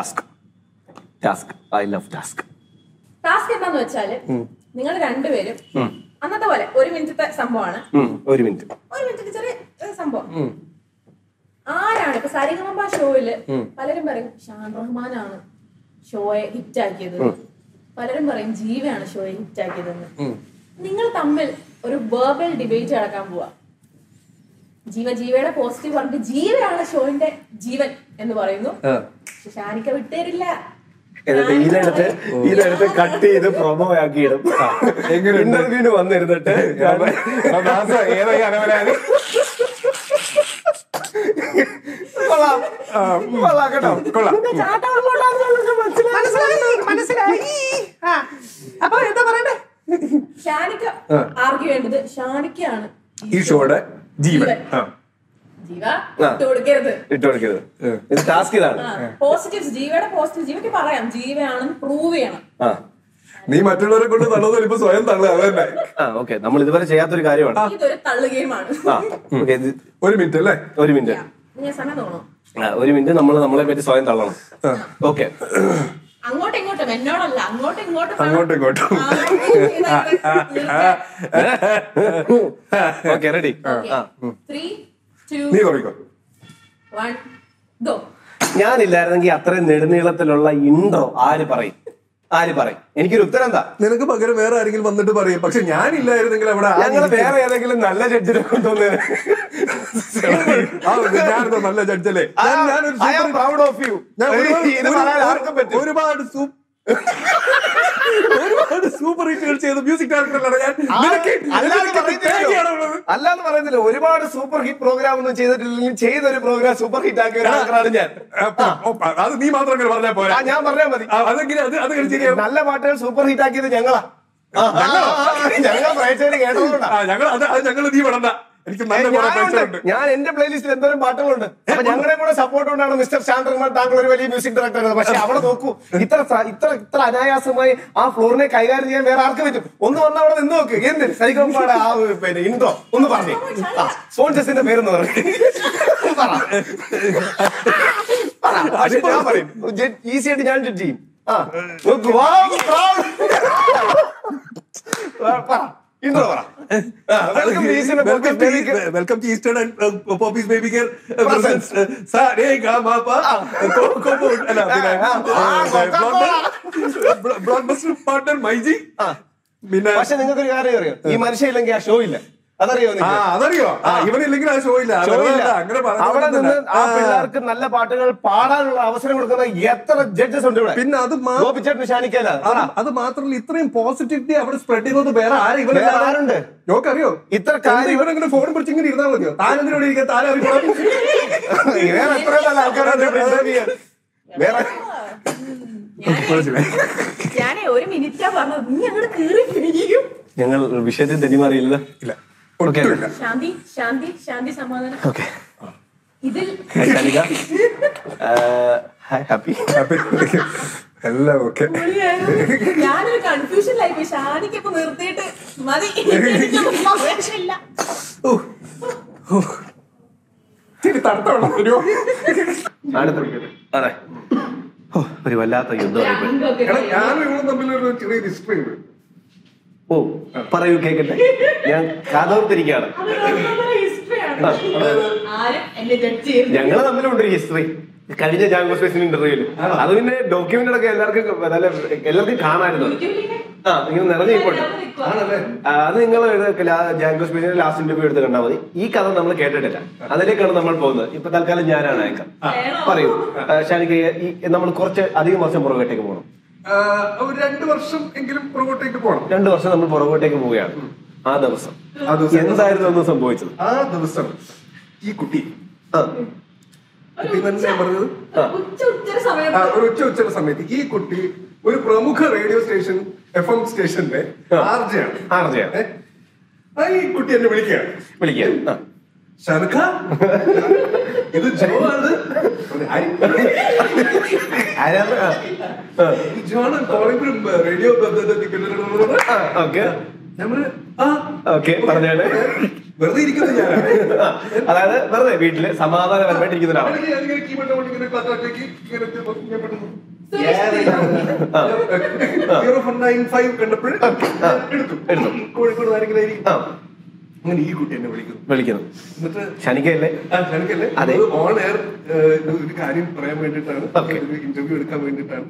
I love task. ടാസ്ക് എന്താന്ന് വെച്ചാല് നിങ്ങൾ രണ്ടുപേരും അന്നത്തെ പോലെ 1 മിനിറ്റത്തെ സംഭവമാണ്. 1 മിനിറ്റ് ചെറിയ സംഭവം. ആരാണ് ഇപ്പൊ സരിഗമപ ഷോയില് പലരും പറയും ഷാൻ റഹ്മാനാണ് ഷോയെ ഹിറ്റ് ആക്കിയത്, പലരും പറയും ജീവയാണ് ഷോയെ ഹിറ്റ് ആക്കിയതെന്ന്. നിങ്ങൾ തമ്മിൽ ഒരു വെർബൽ ഡിബേറ്റ് നടക്കാൻ പോവാ. ജീവയുടെ പോസിറ്റീവ് പറഞ്ഞിട്ട് ജീവയാണ് ഷോയിന്റെ ജീവൻ എന്ന് പറയുന്നു. ഷാനിക്ക വിട്ടേരില്ല. ഇതെടുത്ത് കട്ട് ചെയ്ത് പ്രൊമോ ആക്കിയിടും. ഇന്റർവ്യൂവിന് വന്നിരുന്നിട്ട് അപ്പൊ എന്താ പറയണ്ടേ? ഷാനിക്ക ആർഗ്യൂ വേണ്ടത് ഷാനിക്കയാണ് ഈ ഷോയുടെ ജീവൻ. ഇട്ടുകൊടുക്കരുത്. ടാസ്ക് ഇതാണ്. പോസിറ്റീവ്സ് ജീവയുടെ പോസിറ്റീവ് ജീവയ്ക്ക് പറയാം, ജീവയാണെന്ന് പ്രൂവ് ചെയ്യണം. നീ മറ്റുള്ളവരെ കൊണ്ട് തള്ളുന്ന ഇപ്പൊ സ്വയം തള്ളുക. അതന്നെ. ഓക്കെ, നമ്മൾ ഇതുവരെ ചെയ്യാത്തൊരു കാര്യമാണ്. ഇതൊരു തള്ളു ഗെയിമാണ്. 1 മിനിറ്റ് അല്ലേ? 1 മിനിറ്റ്. ഞാൻ സമയം തോന്നണം. 1 മിനിറ്റ് നമ്മൾ നമ്മളെ പറ്റി സ്വയം തള്ളണം. ഓക്കെ, അങ്ങോട്ടും ഇങ്ങോട്ടും, എന്നോടല്ല, അങ്ങോട്ടും ഇങ്ങോട്ടും. Okay, ready? 3, 2, നീ തുടങ്ങിക്കോ. 1 ഗോ. ഞാനില്ലായിരുന്നെങ്കിൽ അത്രയും നെടുനീളത്തിലുള്ള ഇൻട്രോ ആര് പറയും? എനിക്കൊരു ഉത്തരം എന്താ? നിനക്ക് പകരം വേറെ ആരെങ്കിലും വന്നിട്ട് പറയും. പക്ഷെ ഞാനില്ലായിരുന്നെങ്കിൽ അവിടെ ഞങ്ങൾ വേറെ ഏതെങ്കിലും നല്ല ജഡ്ജിനെ കൊണ്ടുവന്ന് ഞാനെന്തോ നല്ല ജഡ്ജല്ലേ? ഒരുപാട് സൂപ്പർ ഹിറ്റുകൾ ചെയ്ത മ്യൂസിക് ഡയറക്ടറല്ലാണ് ഞാൻ. അല്ലാന്ന് പറയുന്നില്ല, ഒരുപാട് സൂപ്പർ ഹിറ്റ് പ്രോഗ്രാം ഒന്നും ചെയ്തിട്ടില്ലെങ്കിൽ ചെയ്തൊരു പ്രോഗ്രാം സൂപ്പർ ഹിറ്റ് ആക്കിയ ഒരാൾക്കാരാണ് ഞാൻ. അത് നീ മാത്രം അങ്ങനെ പറഞ്ഞാൽ പോരാ, ഞാൻ പറഞ്ഞാൽ മതി. നല്ല പാട്ടുകൾ സൂപ്പർ ഹിറ്റ് ആക്കിയത് ഞങ്ങളാ. ഞങ്ങൾ പ്രേക്ഷകർ കേട്ടതുകൊണ്ടാണ്. ഞങ്ങൾ നീ വേണ്ട. ഞാൻ എന്റെ പ്ലേലിസ്റ്റിൽ എന്തോരം പാട്ടുകളുണ്ട്. അപ്പൊ ഞങ്ങളെ കൂടെ സപ്പോർട്ട് കൊണ്ടാണ് മിസ്റ്റർ ഷാൻ റഹ്മാൻ താങ്കൾ ഒരു വലിയ മ്യൂസിക് ഡയറക്ടർ. പക്ഷെ അവിടെ നോക്കൂ, ഇത്ര അനായാസമായി ആ ഫ്ലോറിനെ കൈകാര്യം ചെയ്യാൻ വേറെ ആർക്ക് പറ്റും? ഒന്ന് വന്ന അവിടെ നിന്ന് നോക്ക്. എന്ത് സരിഗമയുടെ ആ പിന്നെ ഇൻട്രോ ഒന്ന് പറഞ്ഞേ. സ്പോൺസേഴ്സിന്റെ പേരെന്ന് പറഞ്ഞു. ഞാൻ പറയും ഈസി ആയിട്ട് ഞാൻ ജഡ്ജ് ചെയ്യും. ഇൻട്രോ പറ. Welcome to Eastern and Poppy's baby care presents blockbuster partner myG. പിന്നെ പക്ഷെ നിങ്ങൾക്കൊരു കാര്യം അറിയോ? ഈ മനുഷ്യ ഇല്ലെങ്കിൽ ആ ഷോ ഇല്ല. അതറിയോ? ഇവനില്ലെങ്കിൽ ആ ഷോ ഇല്ല. അവിടെ നിന്ന് ആ പിള്ളേർക്ക് നല്ല പാട്ടുകൾ പാടാനുള്ള അവസരം കൊടുക്കുന്ന എത്ര ജഡ്ജസ് ഉണ്ട് ഇവിടെ. പിന്നെ അത് ഷാനിക്കല്ല. അത് മാത്രമല്ല, ഇത്രയും പോസിറ്റിവിറ്റി അവിടെ സ്പ്രെഡ് ചെയ്യുന്നത് വേറെ ആരുണ്ട്? നോക്കറിയോ? ഇത്ര കാര്യം ഇവനെങ്ങനെ ഫോൺ പിടിച്ച് ഇങ്ങനെ ഇരുന്നാൽ മതിയോ? താനെന്തിനോട് ഇരിക്കാൻ താരം അറിയണം. വേറെ എത്ര നല്ല ആൾക്കാരുണ്ട് വേറെ. ഞാനേ 1 മിനിറ്റാ പറഞ്ഞത്, നീ അങ്ങോട്ട് കീറി പിടിക്കും. ഞങ്ങൾ വിഷയത്തിൽ തെറ്റിമാറിയില്ല. ശാന്തി ശാന്തി ശാന്തി സമാധാനം. ഓക്കെ, ഇതിൽ ഷാനിക ഹാപ്പി എല്ലാം ഓക്കെ. ഞാനൊരു കൺഫ്യൂഷനിലായി. ഷാനിക്കൊക്കെ നിർത്തിയിട്ട് മതി. ആവശ്യമില്ല. അതെ, ഒരു വല്ലാത്ത യുദ്ധം. ഞാനും ഇവളും തമ്മിലൊരു ചെറിയ ഹിസ്റ്ററി ഉണ്ട്. ഓ പറയൂ, കേക്കട്ടെ. ഞാൻ കാതോർത്തിരിക്കുകയാണ്. ഞങ്ങള് തമ്മിലുണ്ട് ഹിസ്റ്ററി. കഴിഞ്ഞ ജാങ്കോ സ്പേസിന്റെ ഇന്റർവ്യൂല് അത് പിന്നെ ഡോക്യുമെന്റ് ഒക്കെ എല്ലാവർക്കും കാണാമായിരുന്നു. നിങ്ങൾ നിറഞ്ഞിപ്പോട്ടെ. അത് നിങ്ങൾ ജാങ്കോ സ്പേസിന്റെ ലാസ്റ്റ് ഇന്റർവ്യൂ എടുത്ത് കണ്ടാൽ മതി. ഈ കഥ നമ്മൾ കേട്ടിട്ടില്ല, അതിലേക്കാണ് നമ്മൾ പോകുന്നത്. ഇപ്പൊ തൽക്കാലം ഞാനാണ് അയക്കാം. പറയൂ ഷാനിക, നമ്മൾ കുറച്ച് അധികം വർഷം പുറകോട്ടേക്ക് പോകണം. 2 വർഷം എങ്കിലും പുറകോട്ടേക്ക് പോകണം. 2 വർഷം നമ്മൾ പുറകോട്ടേക്ക് പോവുകയാണ്. ആ ദിവസം എന്തായിരുന്നു അന്ന് സംഭവിച്ചത്? ആ ദിവസം ഈ കുട്ടി തന്നെ പറഞ്ഞത് ഒരു ഉച്ച സമയത്ത് ഈ കുട്ടി ഒരു പ്രമുഖ റേഡിയോ സ്റ്റേഷൻ FM സ്റ്റേഷന്റെ ആർജയാണ്. ഈ കുട്ടി എന്നെ വിളിക്കുകയാണ്. ഷാനിക, ഇത് ജോ ആണ്. ജോ ആണ് കോളിംഗ് ഫ്രം റേഡിയോ. പറഞ്ഞാണ് വെറുതെ ഇരിക്കുന്നത് ഞാനാണ്. അതായത് വെറുതെ വീട്ടില് സമാധാനപരമായിട്ടിരിക്കുന്ന ഒരാളാണ്. 095 കണ്ടപ്പോൾ എടുത്തു. കോഴിക്കോട് അങ്ങനെ ഈ കുട്ടി എന്നെ വിളിക്കുന്നു. എന്നിട്ട് ഷാനികയല്ലേ? അതെ, ഓൺ എയർ ഒരു കാര്യം പറയാൻ വേണ്ടിയിട്ടാണ്, ഇന്റർവ്യൂ എടുക്കാൻ വേണ്ടിയിട്ടാണ്.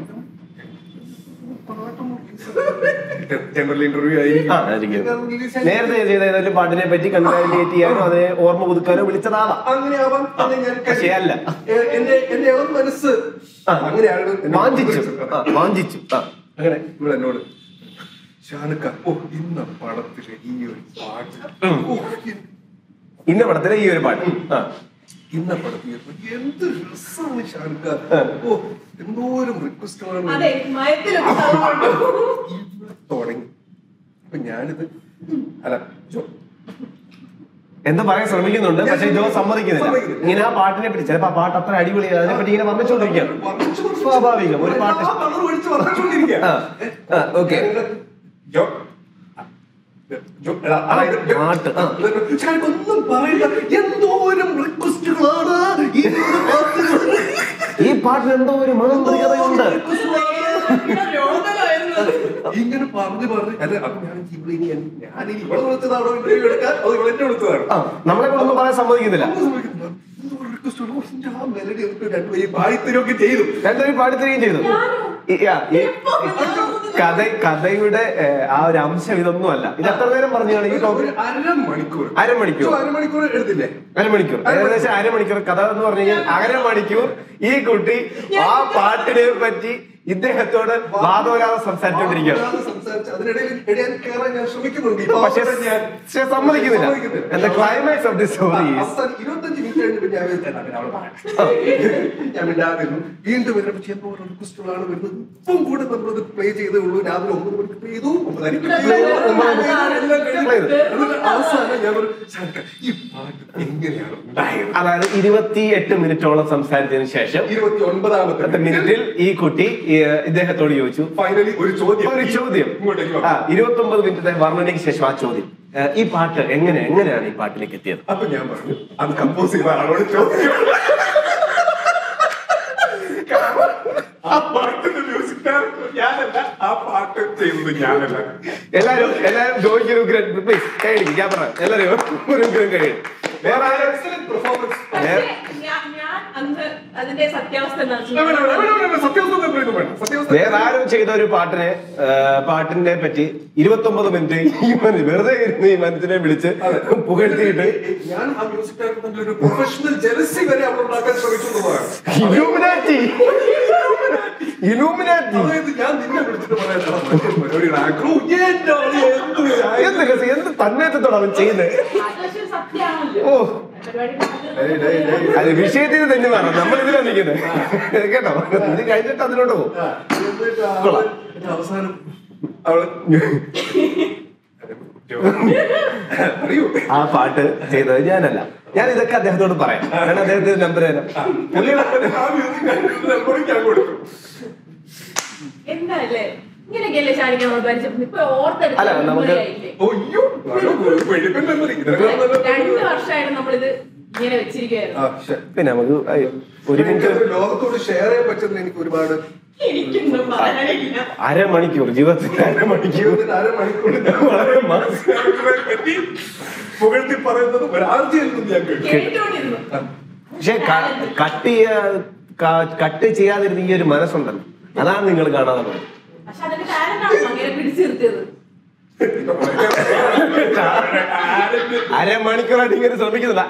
ജനറൽ ഇന്റർവ്യൂ ആയിരിക്കും. നേരത്തെ ചെയ്ത ഏതെങ്കിലും പാട്ടിനെ പറ്റി കൺഗ്രാജുലേറ്റ് ചെയ്യാനോ അതിനെ ഓർമ്മ പുതുക്കാനോ വിളിച്ചതാവാം. അങ്ങനെ ആവാം. പക്ഷേ അല്ല, എന്റെ ഇളം മനസ്സ് അങ്ങനെയാണ് വാഞ്ചിച്ചു. അങ്ങനെ ഇവിടെ എന്നോട് ഷാനിക, ഇന്ന പടത്തിലെ ഈ ഒരു പാട്ട്, ഇന്ന പടത്തിലെ ഈ ഒരു പാട്ട് ഇന്ന പടത്തിൽ എന്ത് രസമാണ് ഷാനിക. എന്തോരം റിക്വസ്റ്റുകളാണ് തുടങ്ങി. അപ്പൊ ഞാനിത് എന്താ പറയാൻ ശ്രമിക്കുന്നുണ്ട്, പക്ഷെ ജോ സമ്മതിക്കുന്നില്ല. ഇങ്ങനെ ആ പാട്ടിനെ പറ്റി ചിലപ്പോ ആ പാട്ട് അത്ര അടിപൊളിയാണ്, അതിനെ പറ്റി ഇങ്ങനെ വർണ്ണിച്ചോണ്ടിരിക്കുകയാണ്. സ്വാഭാവികം, ഒരു പാട്ട്. ഓക്കെ, ഒന്നും പറയില്ല, എന്തോരം റിക്വസ്റ്റുകളാണ് ഈ പാട്ടിന്. എന്തോ ഒരു മാന്ത്രികതയുണ്ട്. ഇങ്ങനെ പറഞ്ഞു അല്ല. അപ്പൊ ഞാൻ ഇവിടെ വിളിച്ചതാണോ ഇന്റർവ്യൂ എടുക്കാൻ, അത് ഇവിടെ വിളിച്ചതാണ്. നമ്മളെ കൊണ്ടൊന്നും പറയാൻ സമ്മതിക്കുന്നില്ല. പാടിത്തരൊക്കെ ചെയ്തു. രണ്ടുപേരും പാടിത്തരികയും ചെയ്തു. കഥയുടെ ആ ഒരു അംശം ഇതൊന്നും അല്ല. ഇത് എത്ര നേരം പറഞ്ഞാണ് ഈ ടോപ്പിൽ? അരമണിക്കൂർ എടുത്തില്ലേ? ഏകദേശം അരമണിക്കൂർ കഥ എന്ന് പറഞ്ഞു കഴിഞ്ഞാൽ അരമണിക്കൂർ ഈ കുട്ടി ആ പാട്ടിനെ പറ്റി ഇദ്ദേഹത്തോട് വാദോരാതെ സംസാരിച്ചുകൊണ്ടിരിക്കുകയാണ്. പക്ഷെ സമ്മതിക്കുന്നില്ല. എന്താ climax of the story? 25 minute കഴിഞ്ഞപ്പോൾ ഞാൻ വീണ്ടും റിക്വസ്റ്റുകളാണ് വരുന്നത്. ഇപ്പം കൂടെ നമ്മളത് പ്ലേ ചെയ്തേ ഉള്ളൂ. രാവിലെ 9 മണിക്ക് പ്ലേ ചെയ്തു. അവസാനം ഞാൻ ഈ പാട്ട് എങ്ങനെയാണ് ഉണ്ടായത്? അതായത് 28 മിനിറ്റോളം സംസാരിച്ചതിന് ശേഷം 29ാമത്തെ മിനിറ്റിൽ ഈ കുട്ടി ഇദ്ദേഹത്തോട് ചോദിച്ചു. ഫൈനലി ഒരു ചോദ്യം. 29 മിനിറ്റത്തെ വർണ്ണനയ്ക്ക് ശേഷം ആ ചോദ്യം, ഈ പാട്ട് എങ്ങനെയാണ് ഈ പാട്ടിലേക്ക് എത്തിയത്? അപ്പൊ ഞാൻ പറഞ്ഞു, അത് കമ്പോസ് ചെയ്ത ആളോട് ചോദിക്കും. ആ പാട്ടിന്റെ മ്യൂസിക് ഡയറക്ടർ ഞാനല്ല, ആ പാട്ട് ചെയ്തത് ഞാനല്ല. എല്ലാരും ജോയിക്കൊരു ഞാൻ പറയാം. എല്ലാരും ഒരു കഴിയും. വേറെ വേറെ ആരും ചെയ്ത ഒരു പാട്ടിനെ പറ്റി 29 മിനിറ്റ് വെറുതെ ഇരുന്ന് ഈ മനസ്സിനെ വിളിച്ച് പുകഴ്ത്തിയിട്ട് ഞാൻ ആ മ്യൂസിക് ഡയറക്ടറിന്റെ ഒരു പ്രൊഫഷണൽ ജെലസി വരെ അവിടെ ഉണ്ടാക്കാൻ ശ്രമിക്കുന്നതാണ്. ഇലൂമിനാറ്റി. ഞാൻ നിന്നെ വിളിച്ചിട്ട് എന്ത് തന്മയത്തോടെ അവൻ ചെയ്യുന്നത്? ഓ, അത് വിഷയത്തിന് തന്നെ വേണം. നമ്മൾ ഇതിലാണ് നിൽക്കുന്നത് കേട്ടോ. ഇത് കഴിഞ്ഞിട്ട് അതിലോട്ട് പോകും. അവസാനം അവള് ആ പാട്ട് ചെയ്തത് ഞാനല്ല. ഞാൻ ഇതൊക്കെ അദ്ദേഹത്തോട് പറയാം. ഞാൻ അദ്ദേഹത്തിന്റെ നമ്പർ തരാം. എന്താല്ലേ ഇങ്ങനെയൊക്കെയല്ലേ ഷാനിക്ക നമ്മൾ പരിചയപ്പെടുന്നത്. ഇപ്പൊ അല്ല നമുക്ക് 2 വർഷമായിട്ട് നമ്മളിത് ഇങ്ങനെ വെച്ചിരിക്കുകയായിരുന്നു. പിന്നെ നമുക്ക് ഒരു മിനിറ്റ് ലോകത്തോട് ഷെയർ ചെയ്യാൻ പറ്റുന്ന എനിക്ക് ഒരുപാട് എനിക്കൊന്നും പറയാനില്ല. അരമണിക്കൂർ ജീവിതത്തിൽ അരമണിക്കൂർ വളരെ പുകഴ്ത്തി പറയുന്നത് ഒരാഴ്ചയായിരുന്നു ഞാൻ കേട്ടോണ്ടിരുന്നു. പക്ഷെ കട്ട് ചെയ്യാതിരുന്ന ഈ ഒരു മനസ്സുണ്ടല്ലോ, അതാണ് നിങ്ങൾ കാണാതെ പോയത്. പക്ഷെ അതിന്റെ കാരണമാണ് അങ്ങനെ പിടിച്ചു നിർത്തിയത്. അരമണിക്കൂറായിട്ട് ഇങ്ങനെ ശ്രമിക്കുന്നില്ല.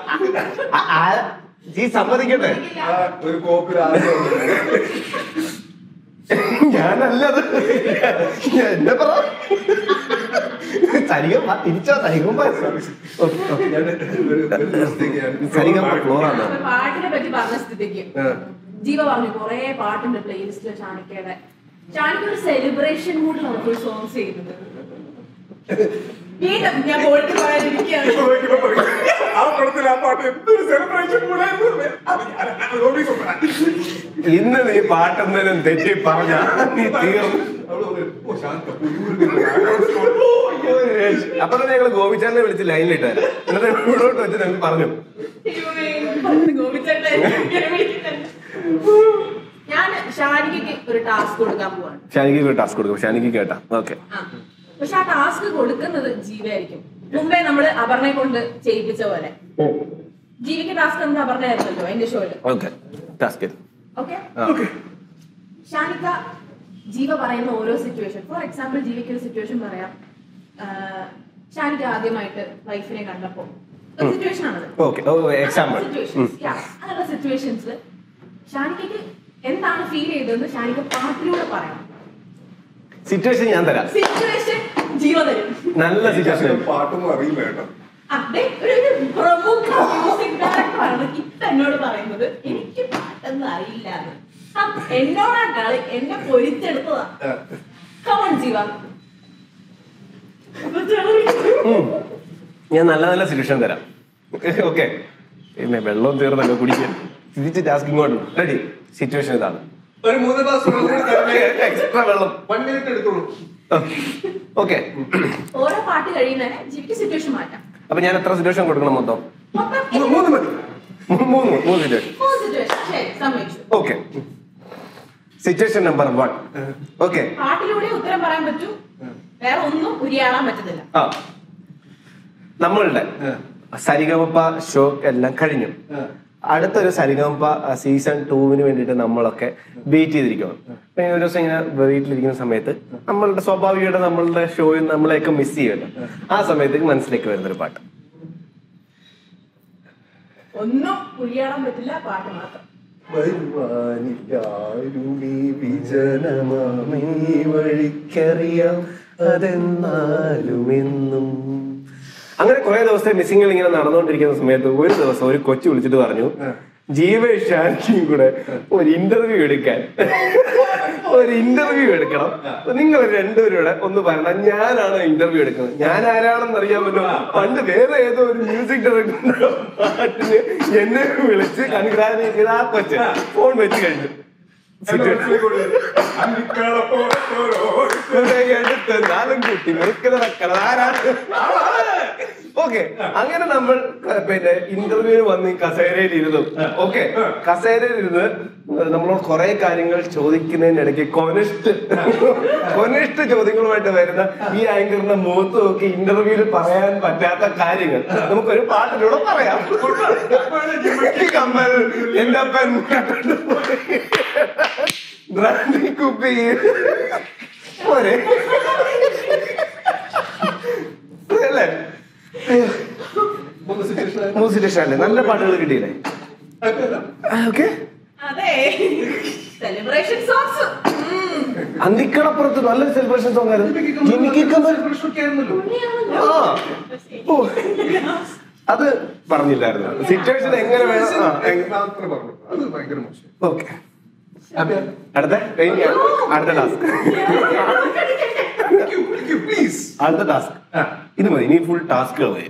ഈ സമ്മതിക്കട്ടെ, ഒരു കോപ്പിൽ ഞാനല്ലത് എന്നെ പറ സരിഗം തിരിച്ചോ സരിഗം സരിഗം ഫ്ലോറാണ്. പാട്ടിനെ പറ്റി പറഞ്ഞ സ്ഥിതിക്ക് ജീവ പറഞ്ഞു കുറെ പാട്ടുണ്ട് പ്ലേലിസ്റ്റില് ഷാനിക്കയുടെ. ഷാനിക്ക ഒരു സെലിബ്രേഷൻ മൂഡിൽ നമുക്കൊരു സോങ്സ് ചെയ്യുന്നത്. വീണ്ടും ഞാൻ പോയിട്ട് പറയാതിരിക്കുകയാണ്. ഇന്ന് നീ പാട്ടെന്നേലും തെറ്റി പറഞ്ഞ നീ തീർന്നു. അപ്പൊ തന്നെ ഞങ്ങള് ഗോപിച്ചാലിനെ വിളിച്ച് ലൈനിലിട്ട് എന്നിട്ട് ഇവിടോട്ട് വെച്ച് ഞങ്ങൾ പറഞ്ഞു ഞാൻ ഷാനിക്കയ്ക്ക് ഒരു ടാസ്ക് കൊടുക്കാൻ പോവാണ്. ഷാനിക്ക് ഒരു ടാസ്ക് കൊടുക്കും. ഷാനിക്ക് കേട്ടാ ഓക്കെ. പക്ഷെ ആ ടാസ്ക് കൊടുക്കുന്നത് ജീവയായിരിക്കും. മുമ്പേ നമ്മള് അപർണയെ കൊണ്ട് ചെയ്യിപ്പിച്ച പോലെ ജീവിക്ക് ടാസ്ക് എന്ന് അപർണയായിരുന്നല്ലോ എന്റെ ഷോയില്. Okay task okay. Shanika Jeeva പറയുന്ന ഓരോ സിറ്റുവേഷൻ, ഫോർ എക്സാമ്പിൾ ജീവിക്ക് ഒരു സിറ്റുവേഷൻ പറയാം. ഷാനിക്ക ആദ്യമായിട്ട് വൈഫിനെ കണ്ടപ്പോ ഒരു സിറ്റുവേഷൻ ആണത്. അങ്ങനെയുള്ള സിറ്റുവേഷൻസിൽ ഷാനിക്കയ്ക്ക് എന്താണ് ഫീൽ ചെയ്തതെന്ന് ഷാനിക്ക പാട്ടിലൂടെ പറയണം. സിറ്റുവേഷൻ ഞാൻ തരാം. സിറ്റുവേഷൻ ജീവ തരും. നല്ല സിറ്റുവേഷൻ. പാട്ടൊന്നും അറിയില്ല കേട്ടോ. ഒരു പ്രമുഖ മ്യൂസിക് ഡയറക്ടറാണ് ഇപ്പൊ എന്നോട് പറയുന്നത് എനിക്ക് പാട്ടൊന്നും അറിയില്ല. എന്നോടാ കളി, എന്നെ പൊരിച്ചെടുത്തതാ. കമൺ ജീവ. ഞാൻ നല്ല നല്ല സിറ്റുവേഷൻ തരാം. ഓക്കെ. പിന്നെ വെള്ളം തീർന്നല്ലോ കുടിക്കാൻ. തിരിച്ച് ടാസ്ക് ഇങ്ങോട്ട്. റെഡി? സിറ്റുവേഷൻ ഇതാണ്. ഒരു 3 ഗ്ലാസ് എക്സ്ട്രാ വെള്ളം 1 മിനിറ്റ് എടുത്തോളൂ. ഓക്കെ. ഓരോ പാട്ട് കഴിയുന്നതിന് ജീവിക്ക് സിറ്റുവേഷൻ മാറ്റാം. അപ്പൊ ഞാൻ എത്ര സിറ്റുവേഷൻ കൊടുക്കണം മൊത്തം? 3 മതി. 3 situation. Okay. Situation number 1. Okay. പാട്ടിലൂടെ ഉത്തരം പറയാൻ പറ്റൂ, വേറെ ഒന്നും ഉരിയാടാൻ പറ്റത്തില്ല. നമ്മളുടെ സരിഗമപ്പ ഷോ എല്ലാം കഴിഞ്ഞു. അടുത്തൊരു സരിഗമപ്പ സീസൺ 2 വേണ്ടിയിട്ട് നമ്മളൊക്കെ വെയിറ്റ് ചെയ്തിരിക്കണം. ഒരു ദിവസം ഇങ്ങനെ വീട്ടിലിരിക്കുന്ന സമയത്ത് നമ്മളുടെ സ്വാഭാവികമായിട്ട് നമ്മളുടെ ഷോയിൽ നമ്മളെയൊക്കെ മിസ് ചെയ്യുമല്ലോ. ആ സമയത്തേക്ക് മനസ്സിലേക്ക് വരുന്നൊരു പാട്ട്. ഒന്നും ഉരിയാടാൻ പറ്റില്ല, പാട്ട് മാത്രം. വഴിക്കറിയാം അതെന്നാലുമെന്നും. അങ്ങനെ കുറെ ദിവസത്തെ മിസ്സിങ്ങൾ ഇങ്ങനെ നടന്നുകൊണ്ടിരിക്കുന്ന സമയത്ത് ഒരു ദിവസം ഒരു കൊച്ചു വിളിച്ചിട്ട് പറഞ്ഞു, ജീവ ഷാനിക്കും കൂടെ ഒരു ഇന്റർവ്യൂ എടുക്കണം. നിങ്ങൾ രണ്ടുപേരുടെ ഒന്ന് പറയണം, ഞാനാണ് ഇന്റർവ്യൂ എടുക്കുന്നത്. ഞാൻ ആരാണെന്ന് അറിയാൻ പറ്റുമോ? പണ്ട് വേറെ ഏതോ ഒരു മ്യൂസിക് ഡയറക്ടറിന്റെ പാട്ടിന് എന്നെ വിളിച്ച് കൺഗ്രാജുലേറ്റ് ചെയ്ത് ആ കൊച്ച് ഫോൺ വെച്ച് കഴിഞ്ഞു. എടുത്ത് നാലും കൂട്ടി മുറുക്കുന്ന ആരാണ്? ഓക്കെ. അങ്ങനെ നമ്മൾ പിന്നെ ഇന്റർവ്യൂവിന് വന്ന് കസേരയിൽ ഇരുന്നു. ഓക്കെ. കസേരയിൽ ഇരുന്ന് നമ്മളോട് കുറെ കാര്യങ്ങൾ ചോദിക്കുന്നതിനിടയ്ക്ക് കൊനിഷ്ഠ ചോദ്യങ്ങളുമായിട്ട് വരുന്ന ഈ ആങ്കറിന്റെ മുഖത്ത് നോക്കി ഇന്റർവ്യൂവിൽ പറയാൻ പറ്റാത്ത കാര്യങ്ങൾ നമുക്കൊരു പാട്ടിലൂടെ പറയാം. കമ്മൽ എന്റെ അപ്പൻ ബ്രാൻഡി കുപ്പി പോരെ അല്ലേ? നല്ല പാട്ടുകൾ കിട്ടിയില്ലേ? ഓക്കെ. അന്തിക്കടപ്പുറത്ത് നല്ലൊരു സെലിബ്രേഷൻ സോങ് ആയിരുന്നു. അത് പറഞ്ഞില്ലായിരുന്നു. സിറ്റുവേഷൻ എങ്ങനെ വേണം. ഓക്കെ. അടുത്ത ടാസ്ക്. അടുത്ത ടാസ്ക് ഇത് മതി. ഇനി ഫുൾ ടാസ്കുകൾ മതി.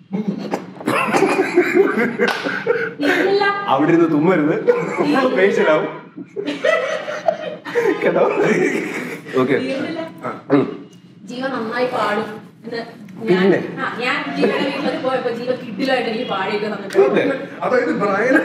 അവിടെ ഇരുന്ന് തുമ്മരുത്, പേഷ്യലാവും കേട്ടോ. ഓക്കെ. ജീവ നന്നായി പാടും. പിന്നെ ഞാൻ ജീവയുടെ വീട്ടിലൊക്കെ പോയപ്പോ ജീവ കിഡിലായിട്ട് എനിക്ക് പാടിയൊക്കെ തന്നിട്ടുണ്ട്. അതായത് ബ്രയൻ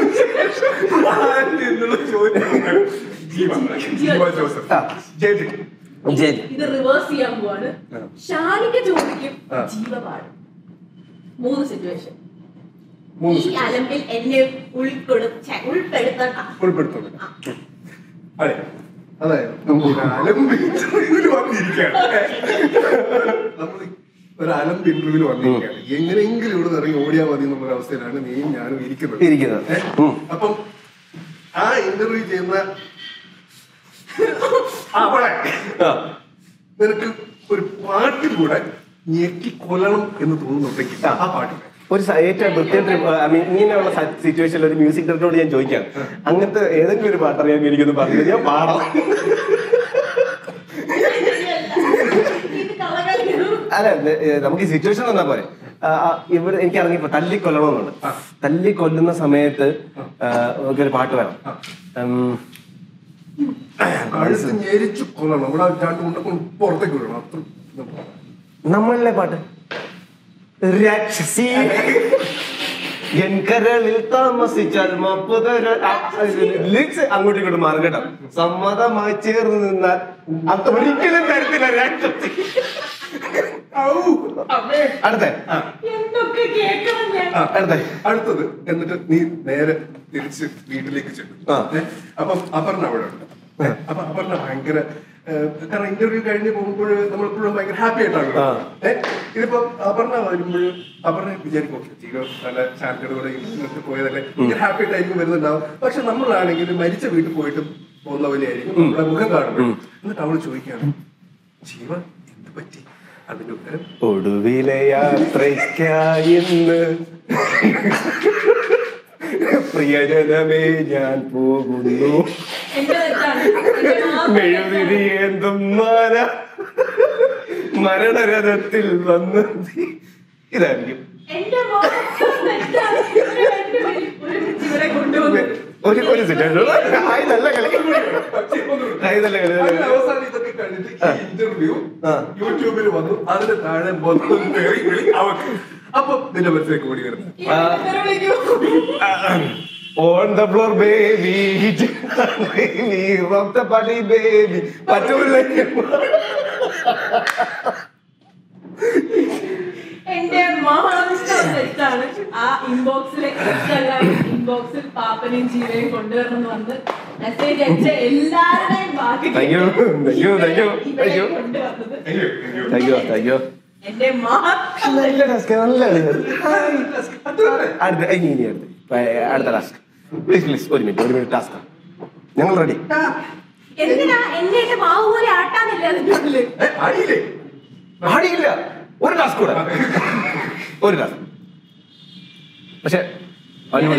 ഇത് റിവേഴ്സ് ചെയ്യാൻ പോവാണ്. ഷാനിക്ക ചോദിക്കും, ജീവ പാടും. 3 സിറ്റുവേഷൻ. ഈ അലമ്പിൽ എന്നെ ഉൾപ്പെടുത്താൻ. അതെ, അതായത് നമ്മൾ ഇന്റർവ്യൂവിൽ വന്നിരിക്കുകയാണ്. നമ്മൾ ഒരു അലമ്പ് ഇന്റർവ്യൂവിൽ വന്നിരിക്കുകയാണ്. എങ്ങനെയെങ്കിലും ഇവിടെ ഇറങ്ങി ഓടിയാൽ മതി എന്നുള്ള അവസ്ഥയിലാണ് നീയും ഞാനും ഇരിക്കുന്നത്. അപ്പം ആ ഇന്റർവ്യൂ ചെയ്യുന്ന അവളെ നിനക്ക് ഒരു പാട്ടിൽ കൂടെ ഞെക്കിക്കൊല്ലണം എന്ന് തോന്നുന്നുണ്ടെങ്കിൽ ആ പാട്ടിൽ ഒരു ഏറ്റവും വൃത്തിയായിട്ട് ഇങ്ങനെയുള്ള സിറ്റുവേഷനിൽ ഒരു മ്യൂസിക് ഡയറക്ടറോട് ഞാൻ ചോദിക്കാം, അങ്ങനത്തെ ഏതെങ്കിലും ഒരു പാട്ടറിയാൻ എനിക്കൊന്ന് പറഞ്ഞു ഞാൻ പാടാം. അല്ല, നമുക്ക് ഈ സിറ്റുവേഷൻ വന്നാൽ പോലെ ഇവിടെ എനിക്ക് ഇറങ്ങിപ്പോ തല്ലിക്കൊല്ലണമെന്നുണ്ട്. തല്ലിക്കൊല്ലുന്ന സമയത്ത് ഒരു പാട്ട് വേണം. നമ്മളിലെ പാട്ട് രാക്ഷസി എൻ കരളിൽ താമസിച്ചാൽ ലിറിക്സ് അങ്ങോട്ടും ഇങ്ങോട്ടും മാറും കേട്ടോ. സമ്മതമായി ചേർന്ന് നിന്നാൽ അത് ഒരിക്കലും തരത്തില്ല രാക്ഷസി. അടുത്തത് എന്നിട്ട് നീ നേരെ തിരിച്ച് വീട്ടിലേക്ക് ചെല്ലും. അപ്പം അപർണ അവിടെ ഉണ്ട്. അപ്പൊ അപർണ ഭയങ്കര, കാരണം ഇന്റർവ്യൂ കഴിഞ്ഞ് പോകുമ്പോൾ നമ്മളെപ്പോഴും ഭയങ്കര ഹാപ്പി ആയിട്ടാണ്. ഇതിപ്പോ അപർണ വരുമ്പോൾ അപർണ വിചാരിക്കും ജീവ നല്ല ശാന്തയുടെ കൂടെ ഇന്റർവ്യൂ പോയതല്ലേ, ഭയങ്കര ഹാപ്പി ആയിട്ടായിരിക്കും വരുന്നുണ്ടാവും. പക്ഷെ നമ്മളാണെങ്കിൽ മരിച്ച വീട്ടിൽ പോയിട്ട് പോകുന്ന പോലെയായിരിക്കും നമ്മളെ മുഖം കാണുമ്പോൾ. എന്നിട്ട് അവള് ചോദിക്കുകയാണ്, ജീവ എന്ത് പറ്റി? അതിന്റെ ഉത്തരം, ഒടുവിലെ യാത്രയ്ക്കായിന്ന് പ്രിയജനമേ ഞാൻ പോകുന്നു, മെഴുതിരിയേന്തും മരണരഥത്തിൽ വന്ന്. ഇതായിരിക്കും ഒരു സിറ്റുവേഷൻ. നല്ല കളി, നല്ല കളി. അവസാനം ഇതൊക്കെ കഴിഞ്ഞിട്ട് ഇന്റർവ്യൂ യൂട്യൂബിൽ വന്നു. അതിന് താഴെ അവർക്ക് അപ്പൊ നിന്റെ മനസ്സിലേക്ക് ഓടി വരുന്നത് on the floor baby, rock the party baby. പറ്റൂല. എന്റെ മഹാണ് ആ ഇൻബോക്സിലെ ഇൻബോക്സിൽ പാപ്പനെയും ജീവയും കൊണ്ടുവരണം എന്ന് വന്ന് മെസ്സേജ് അയച്ച എല്ലാവരുടെയും ബാക്കി കൊണ്ടുവന്നത് എന്റെ അടുത്ത ടാസ്ക്. പ്ലീസ് ഒരു മിനിറ്റ് ടാസ്ക്. ഞങ്ങൾ റെഡി. എന്തിനാ എന്നെ മാവ് പോലെ ആട്ടാന്നില്ല അതിന്റെ ഉള്ളില്? ആടിയില്ല. ഒരു ടാസ്ക് കൂടെ, ഒരു ടാസ്ക്. പക്ഷെ നല്ല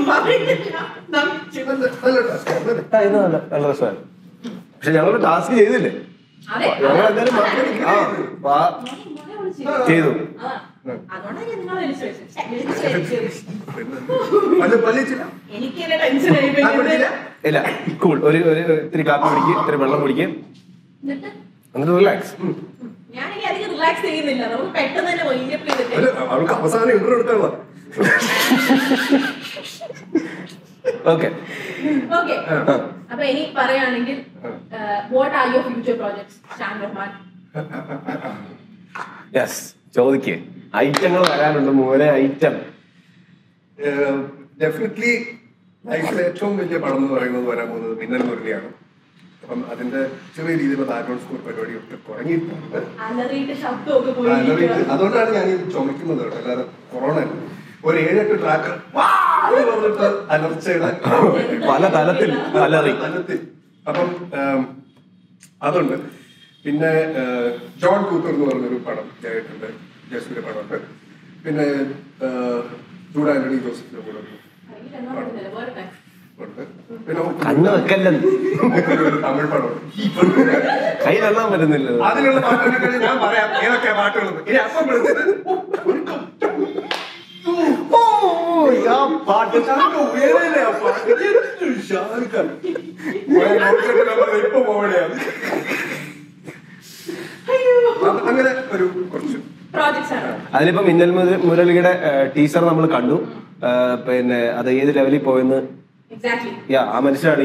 രസമാണ്. പക്ഷെ ഞങ്ങൾ ടാസ്ക് ചെയ്തില്ലേ? ഞങ്ങൾ എന്തായാലും ചെയ്തു. ഇല്ല, കൂൾ. ഒരു ഇത്തിരി കാപ്പി കുടിക്കുക, ഇത്തിരി വെള്ളം കുടിക്കുക, എന്നിട്ട് റിലാക്സ്. അവൾക്ക് അവസാനം ഇന്റർവ്യൂ എടുക്കാനുള്ള. ഓക്കെ. അപ്പൊ ഇനി പറയുകയാണെങ്കിൽ, what are your future projects Shaan Rahman? Yes, ചോദിക്കേ. ഐറ്റങ്ങൾ വരാനുണ്ട് മോനെ, ഐറ്റം. ഡെഫിനറ്റ്ലി ലൈഫിലെ ഏറ്റവും വലിയ പടം എന്ന് പറയുന്നത് വരാൻ പോകുന്നത് മിന്നൽ മുരളിയാണ്. അപ്പം അതിന്റെ ചെറിയ രീതിയിലുള്ള ബാക്ക്ഗ്രൗണ്ട് സ്കോർ പരിപാടിയൊക്കെ തുടങ്ങിയിട്ടുണ്ട്. അതുകൊണ്ടാണ് ഞാൻ ഈ ചുമക്കുന്നത് കേട്ടോ. അല്ലാതെ കൊറോണ ഒരു 7-8 ട്രാക്ക് പറഞ്ഞിട്ട് അലർച്ചയുടെ പല തലത്തിൽ തലത്തിൽ. അപ്പം അതുണ്ട്. പിന്നെ ജോൺ കൂത്തർ എന്ന് പറഞ്ഞൊരു പടം ചെയ്തിട്ടുണ്ട്, ജസ്റ്റിന്റെ പടമുണ്ട്. പിന്നെ ജൂഡ് ആന്റണി ജോസഫിന്റെ കൂടെ പിന്നെ കണ്ണ് വെക്കല്ലെന്ന് ഒരു തമിഴ് പടം കയ്യിലെണ്ണാൻ പറ്റുന്നില്ല. അതിലുള്ള പാട്ടുകൾ ഞാൻ പറയാം ഏതൊക്കെയാ പാട്ടുള്ളത്. ഇനി അപ്പം വിളിച്ചിട്ട് ആ പാട്ട് ഇപ്പൊ പോവണയാണ്. അങ്ങനെ ഒരു കുറച്ച് പ്രോജക്ട്സ് ആണ്. അതിലിപ്പോ മിന്നൽ മുരളിയുടെ ടീസർ നമ്മൾ കണ്ടു. പിന്നെ അത് ഏത് ലെവലിൽ പോയെന്ന് എക്സാക്ട്ലി ആ മനുഷ്യനാണ്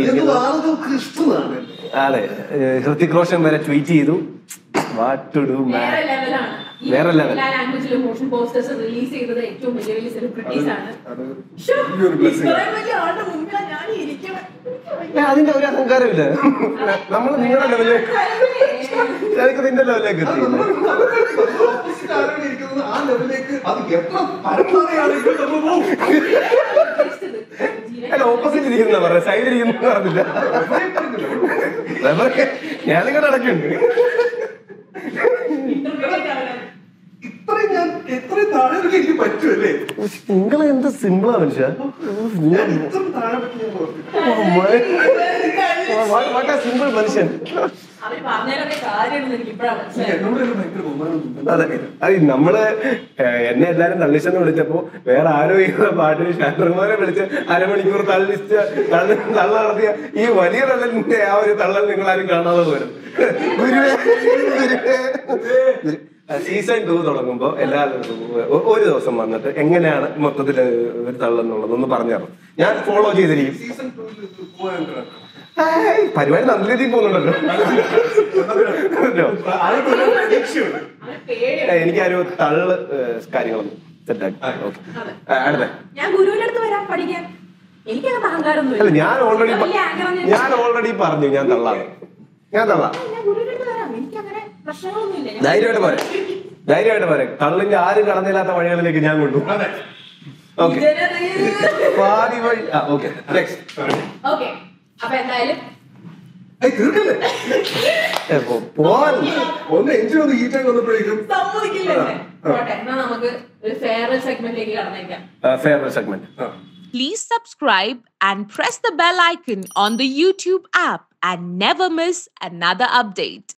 അതെ ഹൃതിക് റോഷൻ വരെ ട്വീറ്റ് ചെയ്തു. വാട്ട് ടു ഡു മാൻ, വേറെ ലെവൽ. ലാംഗ്വേജിൽ മോഷൻ പോസ്റ്റേഴ്സ് റിലീസ് ചെയ്തത് ഏറ്റവും വലിയ വലിയ സെലിബ്രിറ്റീസ് ആണ്. അതിന്റെ ഒരു അഹങ്കാരമില്ല. നമ്മൾ നിങ്ങളുടെ ലെവലിലേക്ക് എനിക്ക് നിന്റെ ലെവലിലേക്ക് എത്തി. ആ ലെവലിലേക്ക് അത് എത്ര പരമാവധിയാണെങ്കിൽ നമ്മൾ പോകും. അല്ല ഓപ്പോസിറ്റ് ഇരിക്കുന്ന പറഞ്ഞ സൈഡിൽ ഇരിക്കുന്ന പറഞ്ഞില്ല. ഞാനിങ്ങനെ നടക്കുന്നുണ്ട്. എത്രയും താഴെ എനിക്ക് പറ്റുമല്ലേ? നിങ്ങളെ എന്താ സിമ്പിളാ മനുഷ്യ. സിമ്പിൾ മനുഷ്യൻ. അതെ അത് നമ്മള് എന്നെ എല്ലാരും തള്ളിച്ചെന്ന് വിളിച്ചപ്പോ വേറെ ആരോ ചെയ്യുന്ന പാട്ടിന് ഷാൻഡർമാരെ വിളിച്ച് അരമണിക്കൂർ തള്ള നടത്തിയ ഈ വലിയ തള്ളലിന്റെ ആ ഒരു തള്ളൽ നിങ്ങളാരും കാണാതെ വരും. സീസൺ 2 തുടങ്ങുമ്പോ എല്ലാവരും ഒരു ദിവസം വന്നിട്ട് എങ്ങനെയാണ് മൊത്തത്തിൽ ഒരു തള്ളെന്നുള്ളതൊന്ന് പറഞ്ഞു. ഞാൻ ഫോളോ ചെയ്തിരിക്കും. പരിപാടി നല്ല രീതിയിൽ പോകുന്നുണ്ടല്ലോ. എനിക്കൊരു തള്ള് കാര്യങ്ങളൊന്നും സെറ്റാക്കി. അടുത്ത അല്ല ഞാൻ ഓൾറെഡി പറഞ്ഞു ഞാൻ തള്ളാണ്. ധൈര്യമായിട്ട് പറയാം. തള്ളിന്റെ ആരും കടന്നില്ലാത്ത വഴികളിലേക്ക് ഞാൻ കൊണ്ടു. ഓക്കെ പാതി വഴി. ഓക്കെ അപ്പൊ എന്തായാലും ഒന്ന് എഞ്ചിൻ ഒന്ന് ഹീറ്റായി വന്നപ്പോഴേക്കും സമ്മതിക്കില്ലേ. എന്നാ നമുക്ക് ഒരു ഫെയർവെൽ സെഗ്മെന്റിലേക്ക് കടന്നേക്കാം. Farewell segment. Please subscribe and press the bell icon on the YouTube app and never miss another update.